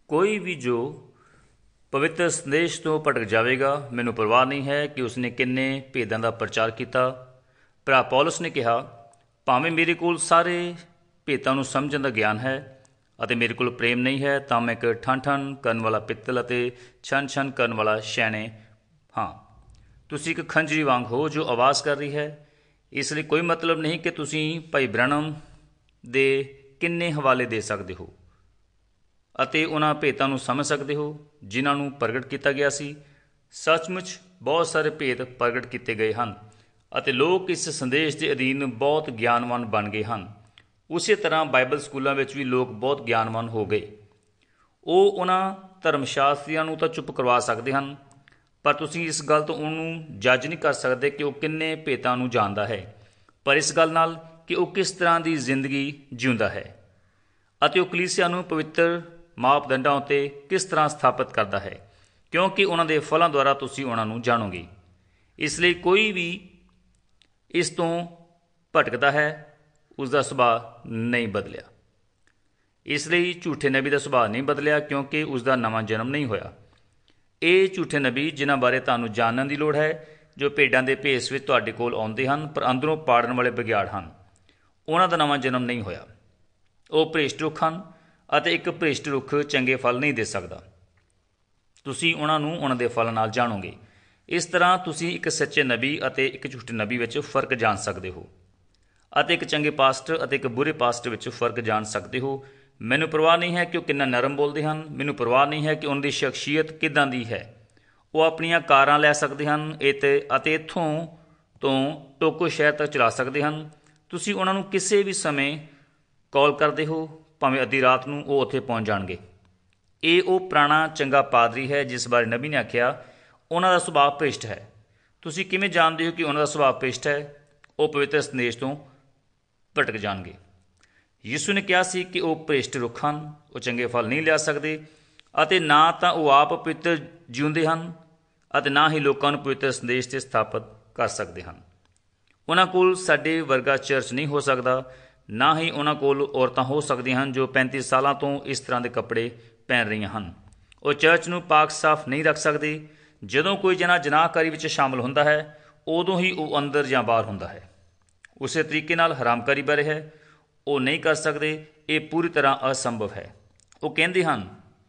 ਕੋਈ ਵੀ ਜੋ ਪਵਿੱਤਰ ਸੰਦੇਸ਼ ਤੋਂ ਭਟਕ ਜਾਵੇਗਾ, ਮੈਨੂੰ ਪਰਵਾਹ ਨਹੀਂ ਹੈ ਕਿ ਉਸਨੇ ਕਿੰਨੇ ਭੇਦਾਂ ਦਾ ਪ੍ਰਚਾਰ ਕੀਤਾ। ਭਰਾ ਪੌਲਸ ਨੇ ਕਿਹਾ, ਭਾਵੇਂ ਮੇਰੇ ਕੋਲ ਸਾਰੇ ਭੇਦਾਂ ਨੂੰ ਸਮਝਣ ਦਾ ਗਿਆਨ ਹੈ ਅਤੇ ਮੇਰੇ ਕੋਲ ਪ੍ਰੇਮ ਨਹੀਂ ਹੈ, ਤਾਂ ਮੈਂ ਇੱਕ ਠਣ ਕਰਨ ਵਾਲਾ ਪਿੱਤਲ ਅਤੇ ਛਣ ਕਰਨ ਵਾਲਾ ਛੈਣੇ ਹਾਂ। ਤੁਸੀਂ ਇੱਕ ਖੰਜਰੀ ਵਾਂਗ ਹੋ ਜੋ ਆਵਾਜ਼ ਕਰ ਰਹੀ ਹੈ। ਇਸ ਲਈ ਕੋਈ ਮਤਲਬ ਨਹੀਂ ਕਿ ਤੁਸੀਂ ਭਾਈ ਬ੍ਰੈਨਮ ਦੇ ਕਿੰਨੇ ਹਵਾਲੇ ਦੇ ਸਕਦੇ ਹੋ ਅਤੇ ਉਹਨਾਂ ਭੇਦਾਂ ਨੂੰ ਸਮਝ ਸਕਦੇ ਹੋ ਜਿਨ੍ਹਾਂ ਨੂੰ ਪ੍ਰਗਟ ਕੀਤਾ ਗਿਆ ਸੀ। ਸੱਚਮੁੱਚ ਬਹੁਤ ਸਾਰੇ ਭੇਦ ਪ੍ਰਗਟ ਕੀਤੇ ਗਏ ਹਨ ਅਤੇ ਲੋਕ ਇਸ ਸੰਦੇਸ਼ ਦੇ ਅਧੀਨ ਬਹੁਤ ਗਿਆਨਵਾਨ ਬਣ ਗਏ ਹਨ। ਉਸੇ ਤਰ੍ਹਾਂ ਬਾਈਬਲ ਸਕੂਲਾਂ ਵਿੱਚ ਵੀ ਲੋਕ ਬਹੁਤ ਗਿਆਨਵਾਨ ਹੋ ਗਏ। ਉਹ ਉਹਨਾਂ ਧਰਮ ਸ਼ਾਸਤਰੀਆਂ ਨੂੰ ਤਾਂ ਚੁੱਪ ਕਰਵਾ ਸਕਦੇ ਹਨ, ਪਰ ਤੁਸੀਂ ਇਸ ਗੱਲ ਤੋਂ ਉਹਨੂੰ ਜੱਜ ਨਹੀਂ ਕਰ ਸਕਦੇ ਕਿ ਉਹ ਕਿੰਨੇ ਭੇਦਾਂ ਨੂੰ ਜਾਣਦਾ ਹੈ, ਪਰ ਇਸ ਗੱਲ ਨਾਲ ਕਿ ਉਹ ਕਿਸ ਤਰ੍ਹਾਂ ਦੀ ਜ਼ਿੰਦਗੀ ਜਿਉਂਦਾ ਹੈ ਅਤੇ ਉਹ ਕਲੀਸਿਆ ਨੂੰ ਪਵਿੱਤਰ ਮਾਪਦੰਡਾਂ ਉੱਤੇ ਕਿਸ ਤਰ੍ਹਾਂ ਸਥਾਪਿਤ ਕਰਦਾ ਹੈ, ਕਿਉਂਕਿ ਉਹਨਾਂ ਦੇ ਫਲਾਂ ਦੁਆਰਾ ਤੁਸੀਂ ਉਹਨਾਂ ਨੂੰ ਜਾਣੋਗੇ। ਇਸ ਲਈ ਕੋਈ ਵੀ ਇਸ ਤੋਂ ਭਟਕਦਾ ਹੈ, ਉਸ ਦਾ ਸੁਭਾਅ ਨਹੀਂ ਬਦਲਿਆ। ਇਸ ਲਈ ਝੂਠੇ ਨਬੀ ਦਾ ਸੁਭਾਅ ਨਹੀਂ ਬਦਲਿਆ, ਕਿਉਂਕਿ ਉਸ ਦਾ ਨਵਾਂ ਜਨਮ ਨਹੀਂ ਹੋਇਆ। ਇਹ ਝੂਠੇ ਨਬੀ ਜਿਨ੍ਹਾਂ ਬਾਰੇ ਤੁਹਾਨੂੰ ਜਾਣਨ ਦੀ ਲੋੜ ਹੈ, ਜੋ ਭੇਡਾਂ ਦੇ ਭੇਸ ਵਿੱਚ ਤੁਹਾਡੇ ਕੋਲ ਆਉਂਦੇ ਹਨ ਪਰ ਅੰਦਰੋਂ ਪਾੜਨ ਵਾਲੇ ਬਘਿਆੜ ਹਨ, ਉਹਨਾਂ ਦਾ ਨਵਾਂ ਜਨਮ ਨਹੀਂ ਹੋਇਆ। ਉਹ ਭ੍ਰਿਸ਼ਟ ਰੁੱਖ ਹਨ ਅਤੇ ਇੱਕ ਭ੍ਰਿਸ਼ਟ ਰੁੱਖ ਚੰਗੇ ਫਲ ਨਹੀਂ ਦੇ ਸਕਦਾ। ਤੁਸੀਂ ਉਹਨਾਂ ਨੂੰ ਉਹਨਾਂ ਦੇ ਫਲ ਨਾਲ ਜਾਣੋਗੇ। ਇਸ ਤਰ੍ਹਾਂ ਤੁਸੀਂ ਇੱਕ ਸੱਚੇ ਨਬੀ ਅਤੇ ਇੱਕ ਝੂਠੇ ਨਬੀ ਵਿੱਚ ਫਰਕ ਜਾਣ ਸਕਦੇ ਹੋ ਅਤੇ ਇੱਕ ਚੰਗੇ ਪਾਸਟਰ ਅਤੇ ਇੱਕ ਬੁਰੇ ਪਾਸਟਰ ਵਿੱਚ ਫਰਕ ਜਾਣ ਸਕਦੇ ਹੋ। ਮੈਨੂੰ ਪਰਵਾਹ ਨਹੀਂ ਹੈ ਕਿ ਉਹ ਕਿੰਨਾ ਨਰਮ ਬੋਲਦੇ ਹਨ। ਮੈਨੂੰ ਪਰਵਾਹ ਨਹੀਂ ਹੈ ਕਿ ਉਹਨਾਂ ਦੀ ਸ਼ਖਸੀਅਤ ਕਿੱਦਾਂ ਦੀ ਹੈ। ਉਹ ਆਪਣੀਆਂ ਕਾਰਾਂ ਲੈ ਸਕਦੇ ਹਨ ਅਤੇ ਇੱਥੋਂ ਤੋਂ ਟੋਕੋ ਸ਼ਹਿਰ ਤੱਕ ਚਲਾ ਸਕਦੇ ਹਨ। ਤੁਸੀਂ ਉਹਨਾਂ ਨੂੰ ਕਿਸੇ ਵੀ ਸਮੇਂ ਕਾਲ ਕਰਦੇ ਹੋ, ਭਾਵੇਂ ਅੱਧੀ ਰਾਤ ਨੂੰ, ਉਹ ਉੱਥੇ ਪਹੁੰਚ ਜਾਣਗੇ। ਇਹ ਉਹ ਪੁਰਾਣਾ ਚੰਗਾ ਪਾਦਰੀ ਹੈ ਜਿਸ ਬਾਰੇ ਨਬੀ ਨੇ ਆਖਿਆ, ਉਹਨਾਂ ਦਾ ਸੁਭਾਅ ਭ੍ਰਿਸ਼ਟ ਹੈ। ਤੁਸੀਂ ਕਿਵੇਂ ਜਾਣਦੇ ਹੋ ਕਿ ਉਹਨਾਂ ਦਾ ਸੁਭਾਅ ਭ੍ਰਿਸ਼ਟ ਹੈ? ਉਹ ਪਵਿੱਤਰ ਸੰਦੇਸ਼ ਤੋਂ ਭਟਕ ਜਾਣਗੇ। ਯਿਸੂ ਨੇ ਕਿਹਾ ਸੀ ਕਿ ਉਹ ਭ੍ਰਿਸ਼ਟ ਰੁੱਖ ਹਨ, ਉਹ ਚੰਗੇ ਫਲ ਨਹੀਂ ਲਿਆ ਸਕਦੇ ਅਤੇ ਨਾ ਤਾਂ ਉਹ ਆਪ ਪਵਿੱਤਰ ਜਿਉਂਦੇ ਹਨ ਅਤੇ ਨਾ ਹੀ ਲੋਕਾਂ ਨੂੰ ਪਵਿੱਤਰ ਸੰਦੇਸ਼ 'ਤੇ ਸਥਾਪਿਤ ਕਰ ਸਕਦੇ ਹਨ। ਉਹਨਾਂ ਕੋਲ ਸਾਡੇ ਵਰਗਾ ਚਰਚ ਨਹੀਂ ਹੋ ਸਕਦਾ, ਨਾ ਹੀ ਉਹਨਾਂ ਕੋਲ ਔਰਤਾਂ ਹੋ ਸਕਦੀਆਂ ਹਨ ਜੋ 35 ਸਾਲਾਂ ਤੋਂ ਇਸ ਤਰ੍ਹਾਂ ਦੇ ਕੱਪੜੇ ਪਹਿਨ ਰਹੀਆਂ ਹਨ। ਉਹ ਚਰਚ ਨੂੰ ਪਾਕ ਸਾਫ਼ ਨਹੀਂ ਰੱਖ ਸਕਦੇ। ਜਦੋਂ ਕੋਈ ਜਣਾ ਜਨਾਹਕਾਰੀ ਵਿੱਚ ਸ਼ਾਮਲ ਹੁੰਦਾ ਹੈ, ਉਦੋਂ ਹੀ ਉਹ ਅੰਦਰ ਜਾਂ ਬਾਹਰ ਹੁੰਦਾ ਹੈ। ਉਸੇ ਤਰੀਕੇ ਨਾਲ ਹਰਾਮਕਾਰੀ ਬਾਰੇ ਹੈ, ਉਹ ਨਹੀਂ ਕਰ ਸਕਦੇ। ਇਹ ਪੂਰੀ ਤਰ੍ਹਾਂ ਅਸੰਭਵ ਹੈ। ਉਹ ਕਹਿੰਦੇ ਹਨ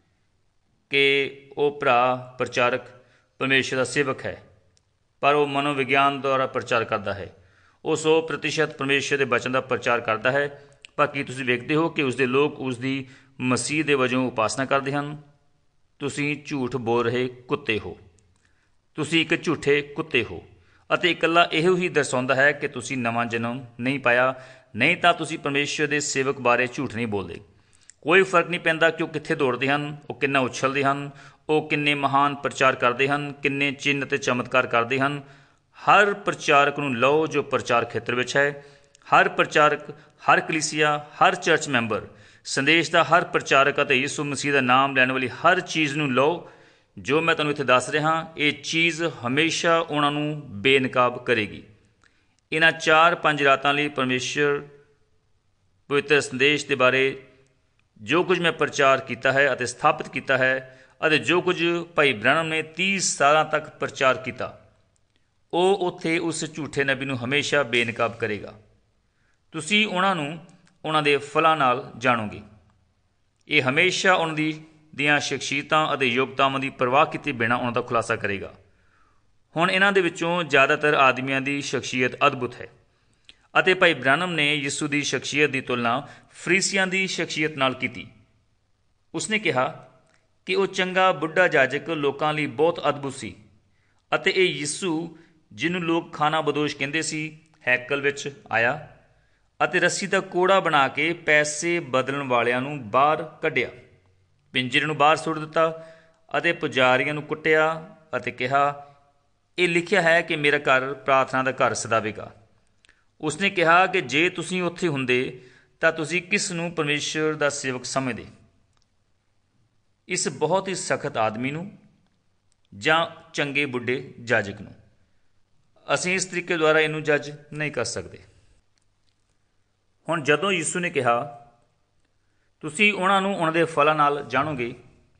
ਕਿ ਉਹ ਭਰਾ ਪ੍ਰਚਾਰਕ ਪਰਮੇਸ਼ਰ ਦਾ ਸੇਵਕ ਹੈ, ਪਰ ਉਹ ਮਨੋਵਿਗਿਆਨ ਦੁਆਰਾ ਪ੍ਰਚਾਰ ਕਰਦਾ ਹੈ। ਉਹ 100% ਪਰਮੇਸ਼ਰ ਦੇ ਬਚਨ ਦਾ ਪ੍ਰਚਾਰ ਕਰਦਾ ਹੈ, ਪਰ ਕੀ ਤੁਸੀਂ ਵੇਖਦੇ ਹੋ ਕਿ ਉਸਦੇ ਲੋਕ ਉਸ ਦੀ ਮਸੀਹ ਦੇ ਵਜੋਂ ਉਪਾਸਨਾ ਕਰਦੇ ਹਨ? ਤੁਸੀਂ ਝੂਠ ਬੋਲ ਰਹੇ ਕੁੱਤੇ ਹੋ। ਤੁਸੀਂ ਇੱਕ ਝੂਠੇ ਕੁੱਤੇ ਹੋ ਅਤੇ ਇਕੱਲਾ ਇਹੋ ਹੀ ਦਰਸਾਉਂਦਾ ਹੈ ਕਿ ਤੁਸੀਂ ਨਵਾਂ ਜਨਮ ਨਹੀਂ ਪਾਇਆ, ਨਹੀਂ ਤਾਂ ਤੁਸੀਂ ਪਰਮੇਸ਼ਰ ਦੇ ਸੇਵਕ ਬਾਰੇ ਝੂਠ ਨਹੀਂ ਬੋਲਦੇ। ਕੋਈ ਫਰਕ ਨਹੀਂ ਪੈਂਦਾ ਕਿ ਉਹ ਕਿੱਥੇ ਦੌੜਦੇ ਹਨ, ਉਹ ਕਿੰਨਾ ਉਛਲਦੇ ਹਨ, ਉਹ ਕਿੰਨੇ ਮਹਾਨ ਪ੍ਰਚਾਰ ਕਰਦੇ ਹਨ, ਕਿੰਨੇ ਚਿੰਨ੍ਹ ਅਤੇ ਚਮਤਕਾਰ ਕਰਦੇ ਹਨ। ਹਰ ਪ੍ਰਚਾਰਕ ਨੂੰ ਲਓ ਜੋ ਪ੍ਰਚਾਰ ਖੇਤਰ ਵਿੱਚ ਹੈ। ਹਰ ਪ੍ਰਚਾਰਕ, ਹਰ ਕਲੀਸਿਆ, ਹਰ ਚਰਚ ਮੈਂਬਰ, ਸੰਦੇਸ਼ ਦਾ ਹਰ ਪ੍ਰਚਾਰਕ ਅਤੇ ਯਿਸੂ ਮਸੀਹ ਦਾ ਨਾਮ ਲੈਣ ਵਾਲੀ ਹਰ ਚੀਜ਼ ਨੂੰ ਲਓ। ਜੋ ਮੈਂ ਤੁਹਾਨੂੰ ਇੱਥੇ ਦੱਸ ਰਿਹਾ, ਇਹ ਚੀਜ਼ ਹਮੇਸ਼ਾ ਉਹਨਾਂ ਨੂੰ ਬੇਨਕਾਬ ਕਰੇਗੀ। ਇਹਨਾਂ 4-5 ਰਾਤਾਂ ਲਈ ਪਰਮੇਸ਼ਰ ਪਵਿੱਤਰ ਸੰਦੇਸ਼ ਦੇ ਬਾਰੇ ਜੋ ਕੁਝ ਮੈਂ ਪ੍ਰਚਾਰ ਕੀਤਾ ਹੈ ਅਤੇ ਸਥਾਪਿਤ ਕੀਤਾ ਹੈ ਅਤੇ ਜੋ ਕੁਝ ਭਾਈ ਬ੍ਰੈਨਮ ਨੇ 30 ਸਾਲਾਂ ਤੱਕ ਪ੍ਰਚਾਰ ਕੀਤਾ, ਉਹ ਉੱਥੇ ਉਸ ਝੂਠੇ ਨਬੀ ਨੂੰ ਹਮੇਸ਼ਾ ਬੇਨਕਾਬ ਕਰੇਗਾ। ਤੁਸੀਂ ਉਹਨਾਂ ਨੂੰ ਉਹਨਾਂ ਦੇ ਫਲਾਂ ਨਾਲ ਜਾਣੋਗੇ। ਇਹ ਹਮੇਸ਼ਾ ਉਹਨਾਂ ਦੀਆਂ ਸ਼ਖਸੀਅਤਾਂ ਅਤੇ ਯੋਗਤਾਵਾਂ ਦੀ ਪਰਵਾਹ ਕੀਤੇ ਬਿਨਾਂ ਉਹਨਾਂ ਦਾ ਖੁਲਾਸਾ ਕਰੇਗਾ। ਹੁਣ ਇਹਨਾਂ ਦੇ ਵਿੱਚੋਂ ਜ਼ਿਆਦਾਤਰ ਆਦਮੀਆਂ ਦੀ ਸ਼ਖਸੀਅਤ ਅਦਭੁਤ ਹੈ ਅਤੇ ਭਾਈ ਬ੍ਰੈਨਮ ਨੇ ਯਿਸੂ ਦੀ ਸ਼ਖਸੀਅਤ ਦੀ ਤੁਲਨਾ ਫਰੀਸੀਆਂ ਦੀ ਸ਼ਖਸੀਅਤ ਨਾਲ ਕੀਤੀ। ਉਸਨੇ ਕਿਹਾ ਕਿ ਉਹ ਚੰਗਾ ਬੁੱਢਾ ਜਾਜਕ ਲੋਕਾਂ ਲਈ ਬਹੁਤ ਅਦਭੁਤ ਸੀ ਅਤੇ ਇਹ ਯਿਸੂ, ਜਿਹਨੂੰ ਲੋਕ ਖਾਨਾ ਬਦੋਸ਼ ਕਹਿੰਦੇ ਸੀ, ਹੈਕਲ ਵਿੱਚ ਆਇਆ ਅਤੇ ਰੱਸੀ ਦਾ ਕੋੜਾ ਬਣਾ ਕੇ ਪੈਸੇ ਬਦਲਣ ਵਾਲਿਆਂ ਨੂੰ ਬਾਹਰ ਕੱਢਿਆ, ਪਿੰਜਰੇ ਨੂੰ ਬਾਹਰ ਸੁੱਟ ਦਿੱਤਾ ਅਤੇ ਪੁਜਾਰੀਆਂ ਨੂੰ ਕੁੱਟਿਆ ਅਤੇ ਕਿਹਾ, ਇਹ ਲਿਖਿਆ ਹੈ ਕਿ ਮੇਰਾ ਘਰ ਪ੍ਰਾਰਥਨਾ ਦਾ ਘਰ ਸਦਾਵੇਗਾ। ਉਸਨੇ ਕਿਹਾ ਕਿ ਜੇ ਤੁਸੀਂ ਉੱਥੇ ਹੁੰਦੇ ਤਾਂ ਤੁਸੀਂ ਕਿਸ ਨੂੰ ਪਰਮੇਸ਼ਰ ਦਾ ਸੇਵਕ ਸਮਝਦੇ, ਇਸ ਬਹੁਤ ਹੀ ਸਖਤ ਆਦਮੀ ਨੂੰ ਜਾਂ ਚੰਗੇ ਬੁੱਢੇ ਜਾਜਕ ਨੂੰ? ਅਸੀਂ ਇਸ ਤਰੀਕੇ ਦੁਆਰਾ ਇਹਨੂੰ ਜੱਜ ਨਹੀਂ ਕਰ ਸਕਦੇ। ਹੁਣ ਜਦੋਂ ਯਿਸੂ ਨੇ ਕਿਹਾ ਤੁਸੀਂ ਉਹਨਾਂ ਨੂੰ ਉਹਨਾਂ ਦੇ ਫਲਾਂ ਨਾਲ ਜਾਣੋਗੇ,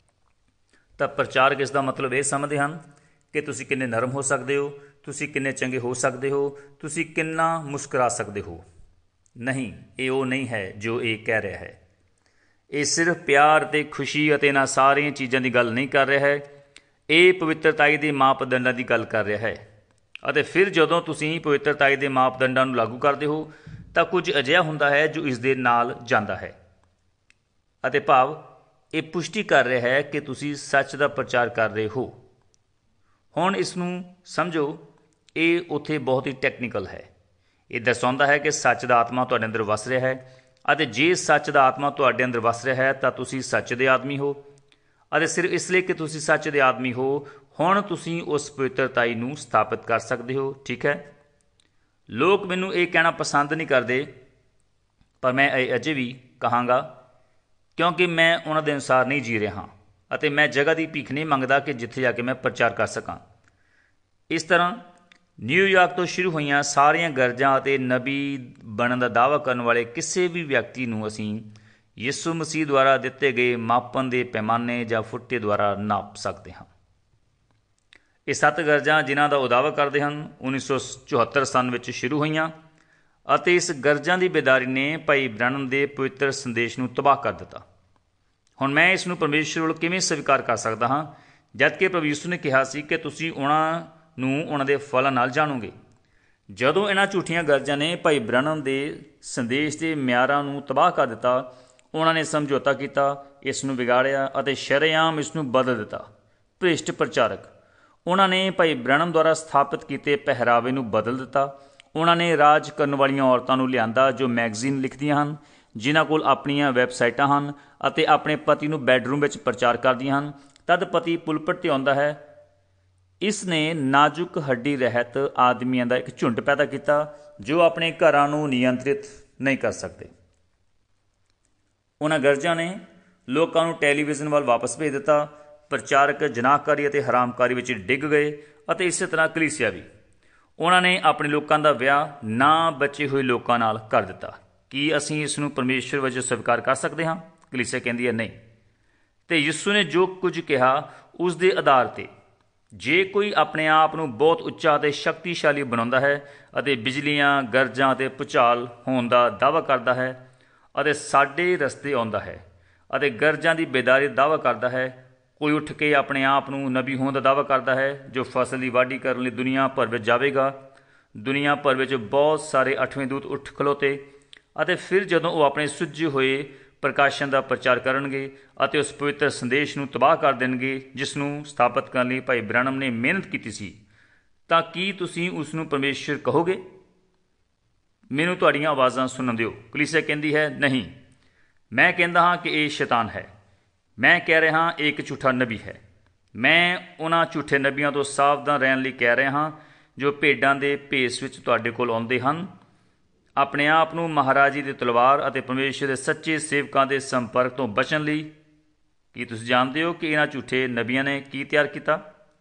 ਤਾਂ ਪ੍ਰਚਾਰਕ ਇਸ ਦਾ ਮਤਲਬ ਇਹ ਸਮਝਦੇ ਹਨ ਕਿ ਤੁਸੀਂ ਕਿੰਨੇ ਨਰਮ ਹੋ ਸਕਦੇ ਹੋ, ਤੁਸੀਂ ਕਿੰਨੇ ਚੰਗੇ ਹੋ ਸਕਦੇ ਹੋ, ਤੁਸੀਂ ਕਿੰਨਾ ਮੁਸਕਰਾ ਸਕਦੇ ਹੋ। ਨਹੀਂ, ਇਹ ਉਹ ਨਹੀਂ ਹੈ ਜੋ ਇਹ ਕਹਿ ਰਿਹਾ ਹੈ। ਇਹ ਸਿਰਫ ਪਿਆਰ ਅਤੇ ਖੁਸ਼ੀ ਅਤੇ ਇਹਨਾਂ ਸਾਰੀਆਂ ਚੀਜ਼ਾਂ ਦੀ ਗੱਲ ਨਹੀਂ ਕਰ ਰਿਹਾ ਹੈ। ਇਹ ਪਵਿੱਤਰਤਾਈ ਦੇ ਮਾਪਦੰਡਾਂ ਦੀ ਗੱਲ ਕਰ ਰਿਹਾ ਹੈ। ਅਤੇ ਫਿਰ ਜਦੋਂ ਤੁਸੀਂ ਪਵਿੱਤਰਤਾਈ ਦੇ ਮਾਪਦੰਡਾਂ ਨੂੰ ਲਾਗੂ ਕਰਦੇ ਹੋ ਤਾਂ ਕੁਝ ਅਜਿਹਾ ਹੁੰਦਾ ਹੈ ਜੋ ਇਸ ਦੇ ਨਾਲ ਜਾਂਦਾ ਹੈ। ਅਤੇ ਭਾਵ ਇਹ ਪੁਸ਼ਟੀ ਕਰ ਰਿਹਾ ਹੈ ਕਿ ਤੁਸੀਂ ਸੱਚ ਦਾ ਪ੍ਰਚਾਰ ਕਰ ਰਹੇ ਹੋ। ਹੁਣ ਇਸ ਨੂੰ ਸਮਝੋ, ਇਹ ਉੱਥੇ ਬਹੁਤ ਹੀ ਟੈਕਨੀਕਲ ਹੈ। ਇਹ ਦਰਸਾਉਂਦਾ ਹੈ ਕਿ ਸੱਚ ਦਾ ਆਤਮਾ ਤੁਹਾਡੇ ਅੰਦਰ ਵਸ ਰਿਹਾ ਹੈ, ਅਤੇ ਜੇ ਸੱਚ ਦਾ ਆਤਮਾ ਤੁਹਾਡੇ ਅੰਦਰ ਵਸ ਰਿਹਾ ਹੈ ਤਾਂ ਤੁਸੀਂ ਸੱਚ ਦੇ ਆਦਮੀ ਹੋ। ਅਤੇ ਸਿਰਫ ਇਸ ਲਈ ਕਿ ਤੁਸੀਂ ਸੱਚ ਦੇ ਆਦਮੀ ਹੋ, ਹੁਣ ਤੁਸੀਂ ਉਸ ਪਵਿੱਤਰਤਾਈ ਨੂੰ ਸਥਾਪਿਤ ਕਰ ਸਕਦੇ ਹੋ। ਠੀਕ ਹੈ, ਲੋਕ ਮੈਨੂੰ ਇਹ ਕਹਿਣਾ ਪਸੰਦ ਨਹੀਂ ਕਰਦੇ, ਪਰ ਮੈਂ ਇਹ ਅਜੇ ਵੀ ਕਹਾਂਗਾ, ਕਿਉਂਕਿ ਮੈਂ ਉਹਨਾਂ ਦੇ ਅਨੁਸਾਰ ਨਹੀਂ ਜੀ ਰਿਹਾ ਹਾਂ ਅਤੇ ਮੈਂ ਜਗ੍ਹਾ ਦੀ ਭੀਖ ਨਹੀਂ ਮੰਗਦਾ ਕਿ ਜਿੱਥੇ ਜਾ ਕੇ ਮੈਂ ਪ੍ਰਚਾਰ ਕਰ ਸਕਾਂ। ਇਸ ਤਰ੍ਹਾਂ ਨਿਊਯਾਰਕ ਤੋਂ ਸ਼ੁਰੂ ਹੋਈਆਂ ਸਾਰੀਆਂ ਗਰਜਾਂ ਅਤੇ ਨਬੀ ਬਣਨ ਦਾ ਦਾਅਵਾ ਕਰਨ ਵਾਲੇ ਕਿਸੇ ਵੀ ਵਿਅਕਤੀ ਨੂੰ ਅਸੀਂ ਯਿਸੂ ਮਸੀਹ ਦੁਆਰਾ ਦਿੱਤੇ ਗਏ ਮਾਪਣ ਦੇ ਪੈਮਾਨੇ ਜਾਂ ਫੁੱਟੇ ਦੁਆਰਾ ਨਾਪ ਸਕਦੇ ਹਾਂ। ਇਹ 7 ਗਰਜਾਂ ਜਿਨ੍ਹਾਂ ਦਾ ਉਹ ਦਾਅਵਾ ਕਰਦੇ ਹਨ 1974 ਸਨ ਵਿੱਚ ਸ਼ੁਰੂ ਹੋਈਆਂ, ਅਤੇ ਇਸ ਗਰਜਾਂ ਦੀ ਬੇਦਾਰੀ ਨੇ ਭਾਈ ਬ੍ਰੈਨਨ ਦੇ ਪਵਿੱਤਰ ਸੰਦੇਸ਼ ਨੂੰ ਤਬਾਹ ਕਰ ਦਿੱਤਾ। ਹੁਣ ਮੈਂ ਇਸ ਨੂੰ ਪਰਮੇਸ਼ਰ ਵੱਲੋਂ ਕਿਵੇਂ ਸਵੀਕਾਰ ਕਰ ਸਕਦਾ ਹਾਂ, ਜਦਕਿ ਪ੍ਰਭੂ ਯਿਸੂ ਨੇ ਕਿਹਾ ਸੀ ਕਿ ਤੁਸੀਂ ਉਹਨਾਂ ਨੂੰ ਉਹਨਾਂ ਦੇ ਫਲਾਂ ਨਾਲ ਜਾਣੋਗੇ। ਜਦੋਂ ਇਹਨਾਂ ਝੂਠੀਆਂ ਗਰਜਾਂ ਨੇ ਭਾਈ ਬ੍ਰੈਨਨ ਦੇ ਸੰਦੇਸ਼ ਦੇ ਮਿਆਰਾਂ ਨੂੰ ਤਬਾਹ ਕਰ ਦਿੱਤਾ, ਉਹਨਾਂ ਨੇ ਸਮਝੌਤਾ ਕੀਤਾ, ਇਸ ਨੂੰ ਵਿਗਾੜਿਆ ਅਤੇ ਸ਼ਰੇਆਮ ਇਸ ਨੂੰ ਬਦਲ ਦਿੱਤਾ। ਭ੍ਰਿਸ਼ਟ ਪ੍ਰਚਾਰਕ, ਉਹਨਾਂ ਨੇ ਭਾਈ ਬ੍ਰੈਨਨ ਦੁਆਰਾ ਸਥਾਪਿਤ ਕੀਤੇ ਪਹਿਰਾਵੇ ਨੂੰ ਬਦਲ ਦਿੱਤਾ। ਉਹਨਾਂ ਨੇ ਰਾਜ ਕਰਨ ਵਾਲੀਆਂ ਔਰਤਾਂ ਨੂੰ ਲਿਆਂਦਾ ਜੋ ਮੈਗਜ਼ੀਨ ਲਿਖਦੀਆਂ ਹਨ, ਜਿਨ੍ਹਾਂ ਕੋਲ ਆਪਣੀਆਂ ਵੈੱਬਸਾਈਟਾਂ ਹਨ ਅਤੇ ਆਪਣੇ ਪਤੀ ਨੂੰ ਬੈੱਡਰੂਮ ਵਿੱਚ ਪ੍ਰਚਾਰ ਕਰਦੀਆਂ ਹਨ। ਤਦ ਪਤੀ ਪੁਲਪਿਟ 'ਤੇ ਆਉਂਦਾ ਹੈ। ਇਸ ਨੇ ਨਾਜ਼ੁਕ ਹੱਡੀ ਰਹਿਤ ਆਦਮੀਆਂ ਦਾ ਇੱਕ ਝੁੰਡ ਪੈਦਾ ਕੀਤਾ ਜੋ ਆਪਣੇ ਘਰਾਂ ਨੂੰ ਨਿਯੰਤਰਿਤ ਨਹੀਂ ਕਰ ਸਕਦੇ। ਉਹਨਾਂ ਗਰਜਾਂ ਨੇ ਲੋਕਾਂ ਨੂੰ ਟੈਲੀਵਿਜ਼ਨ ਵੱਲ ਵਾਪਸ ਭੇਜ ਦਿੱਤਾ। ਪ੍ਰਚਾਰਕ ਜਨਾਹਕਾਰੀ ਅਤੇ ਹਰਾਮਕਾਰੀ ਵਿੱਚ ਡਿੱਗ ਗਏ, ਅਤੇ ਇਸੇ ਤਰ੍ਹਾਂ ਕਲੀਸਿਆ ਵੀ। ਉਹਨਾਂ ਨੇ ਆਪਣੇ ਲੋਕਾਂ ਦਾ ਵਿਆਹ ਨਾ ਬਚੇ ਹੋਏ ਲੋਕਾਂ ਨਾਲ ਕਰ ਦਿੱਤਾ। ਕੀ ਅਸੀਂ ਇਸ ਨੂੰ ਪਰਮੇਸ਼ਰ ਵਜੋਂ ਸਵੀਕਾਰ ਕਰ ਸਕਦੇ ਹਾਂ? ਕਲੀਸਿਆ ਕਹਿੰਦੀ ਹੈ ਨਹੀਂ। ਅਤੇ ਯਿਸੂ ਨੇ ਜੋ ਕੁਝ ਕਿਹਾ ਉਸ ਦੇ ਆਧਾਰ 'ਤੇ ਜੇ ਕੋਈ ਆਪਣੇ ਆਪ ਨੂੰ ਬਹੁਤ ਉੱਚਾ ਅਤੇ ਸ਼ਕਤੀਸ਼ਾਲੀ ਬਣਾਉਂਦਾ ਹੈ ਅਤੇ ਬਿਜਲੀਆਂ, ਗਰਜਾਂ ਅਤੇ ਭੂਚਾਲ ਹੋਣ ਦਾ ਦਾਅਵਾ ਕਰਦਾ ਹੈ ਅਤੇ ਸਾਡੇ ਰਸਤੇ ਆਉਂਦਾ ਹੈ ਅਤੇ ਗਰਜਾਂ ਦੀ ਬੇਦਾਰੀ ਦਾ ਦਾਅਵਾ ਕਰਦਾ ਹੈ, ਕੋਈ ਉੱਠ ਕੇ ਆਪਣੇ ਆਪ ਨੂੰ ਨਬੀ ਹੋਣ ਦਾ ਦਾਅਵਾ ਕਰਦਾ ਹੈ ਜੋ ਫਸਲ ਦੀ ਵਾਢੀ ਕਰਨ ਲਈ ਦੁਨੀਆ ਭਰ ਵਿੱਚ ਜਾਵੇਗਾ। ਦੁਨੀਆ ਭਰ ਵਿੱਚ ਬਹੁਤ ਸਾਰੇ 8ਵੇਂ ਦੂਤ ਉੱਠ ਖਲੋਤੇ, ਅਤੇ ਫਿਰ ਜਦੋਂ ਉਹ ਆਪਣੇ ਸੁੱਜੇ ਹੋਏ ਪ੍ਰਕਾਸ਼ਨ ਦਾ ਪ੍ਰਚਾਰ ਕਰਨਗੇ ਅਤੇ ਉਸ ਪਵਿੱਤਰ ਸੰਦੇਸ਼ ਨੂੰ ਤਬਾਹ ਕਰ ਦੇਣਗੇ ਜਿਸ ਨੂੰ ਸਥਾਪਿਤ ਕਰਨ ਲਈ ਭਾਈ ਬ੍ਰੈਨਮ ਨੇ ਮਿਹਨਤ ਕੀਤੀ ਸੀ, ਤਾਂ ਕੀ ਤੁਸੀਂ ਉਸ ਨੂੰ ਪਰਮੇਸ਼ਰ ਕਹੋਗੇ? ਮੈਨੂੰ ਤੁਹਾਡੀਆਂ ਆਵਾਜ਼ਾਂ ਸੁਣਨ ਦਿਓ। ਕਲੀਸਿਆ ਕਹਿੰਦੀ ਹੈ ਨਹੀਂ। ਮੈਂ ਕਹਿੰਦਾ ਹਾਂ ਕਿ ਇਹ ਸ਼ੈਤਾਨ ਹੈ। ਮੈਂ ਕਹਿ ਰਿਹਾ ਹਾਂ ਇਹ ਇੱਕ ਝੂਠਾ ਨਬੀ ਹੈ। ਮੈਂ ਉਹਨਾਂ ਝੂਠੇ ਨਬੀਆਂ ਤੋਂ ਸਾਵਧਾਨ ਰਹਿਣ ਲਈ ਕਹਿ ਰਿਹਾ ਹਾਂ ਜੋ ਭੇਡਾਂ ਦੇ ਭੇਸ ਵਿੱਚ ਤੁਹਾਡੇ ਕੋਲ ਆਉਂਦੇ ਹਨ। ਆਪਣੇ ਆਪ ਨੂੰ ਮਹਾਰਾਜੀ ਦੀ ਤਲਵਾਰ ਅਤੇ ਪਰਮੇਸ਼ਰ ਦੇ ਸੱਚੇ ਸੇਵਕਾਂ ਦੇ ਸੰਪਰਕ ਤੋਂ ਬਚਣ ਲਈ। ਕੀ ਤੁਸੀਂ ਜਾਣਦੇ ਹੋ ਕਿ ਇਹਨਾਂ ਝੂਠੇ ਨਬੀਆਂ ਨੇ ਕੀ ਤਿਆਰ ਕੀਤਾ?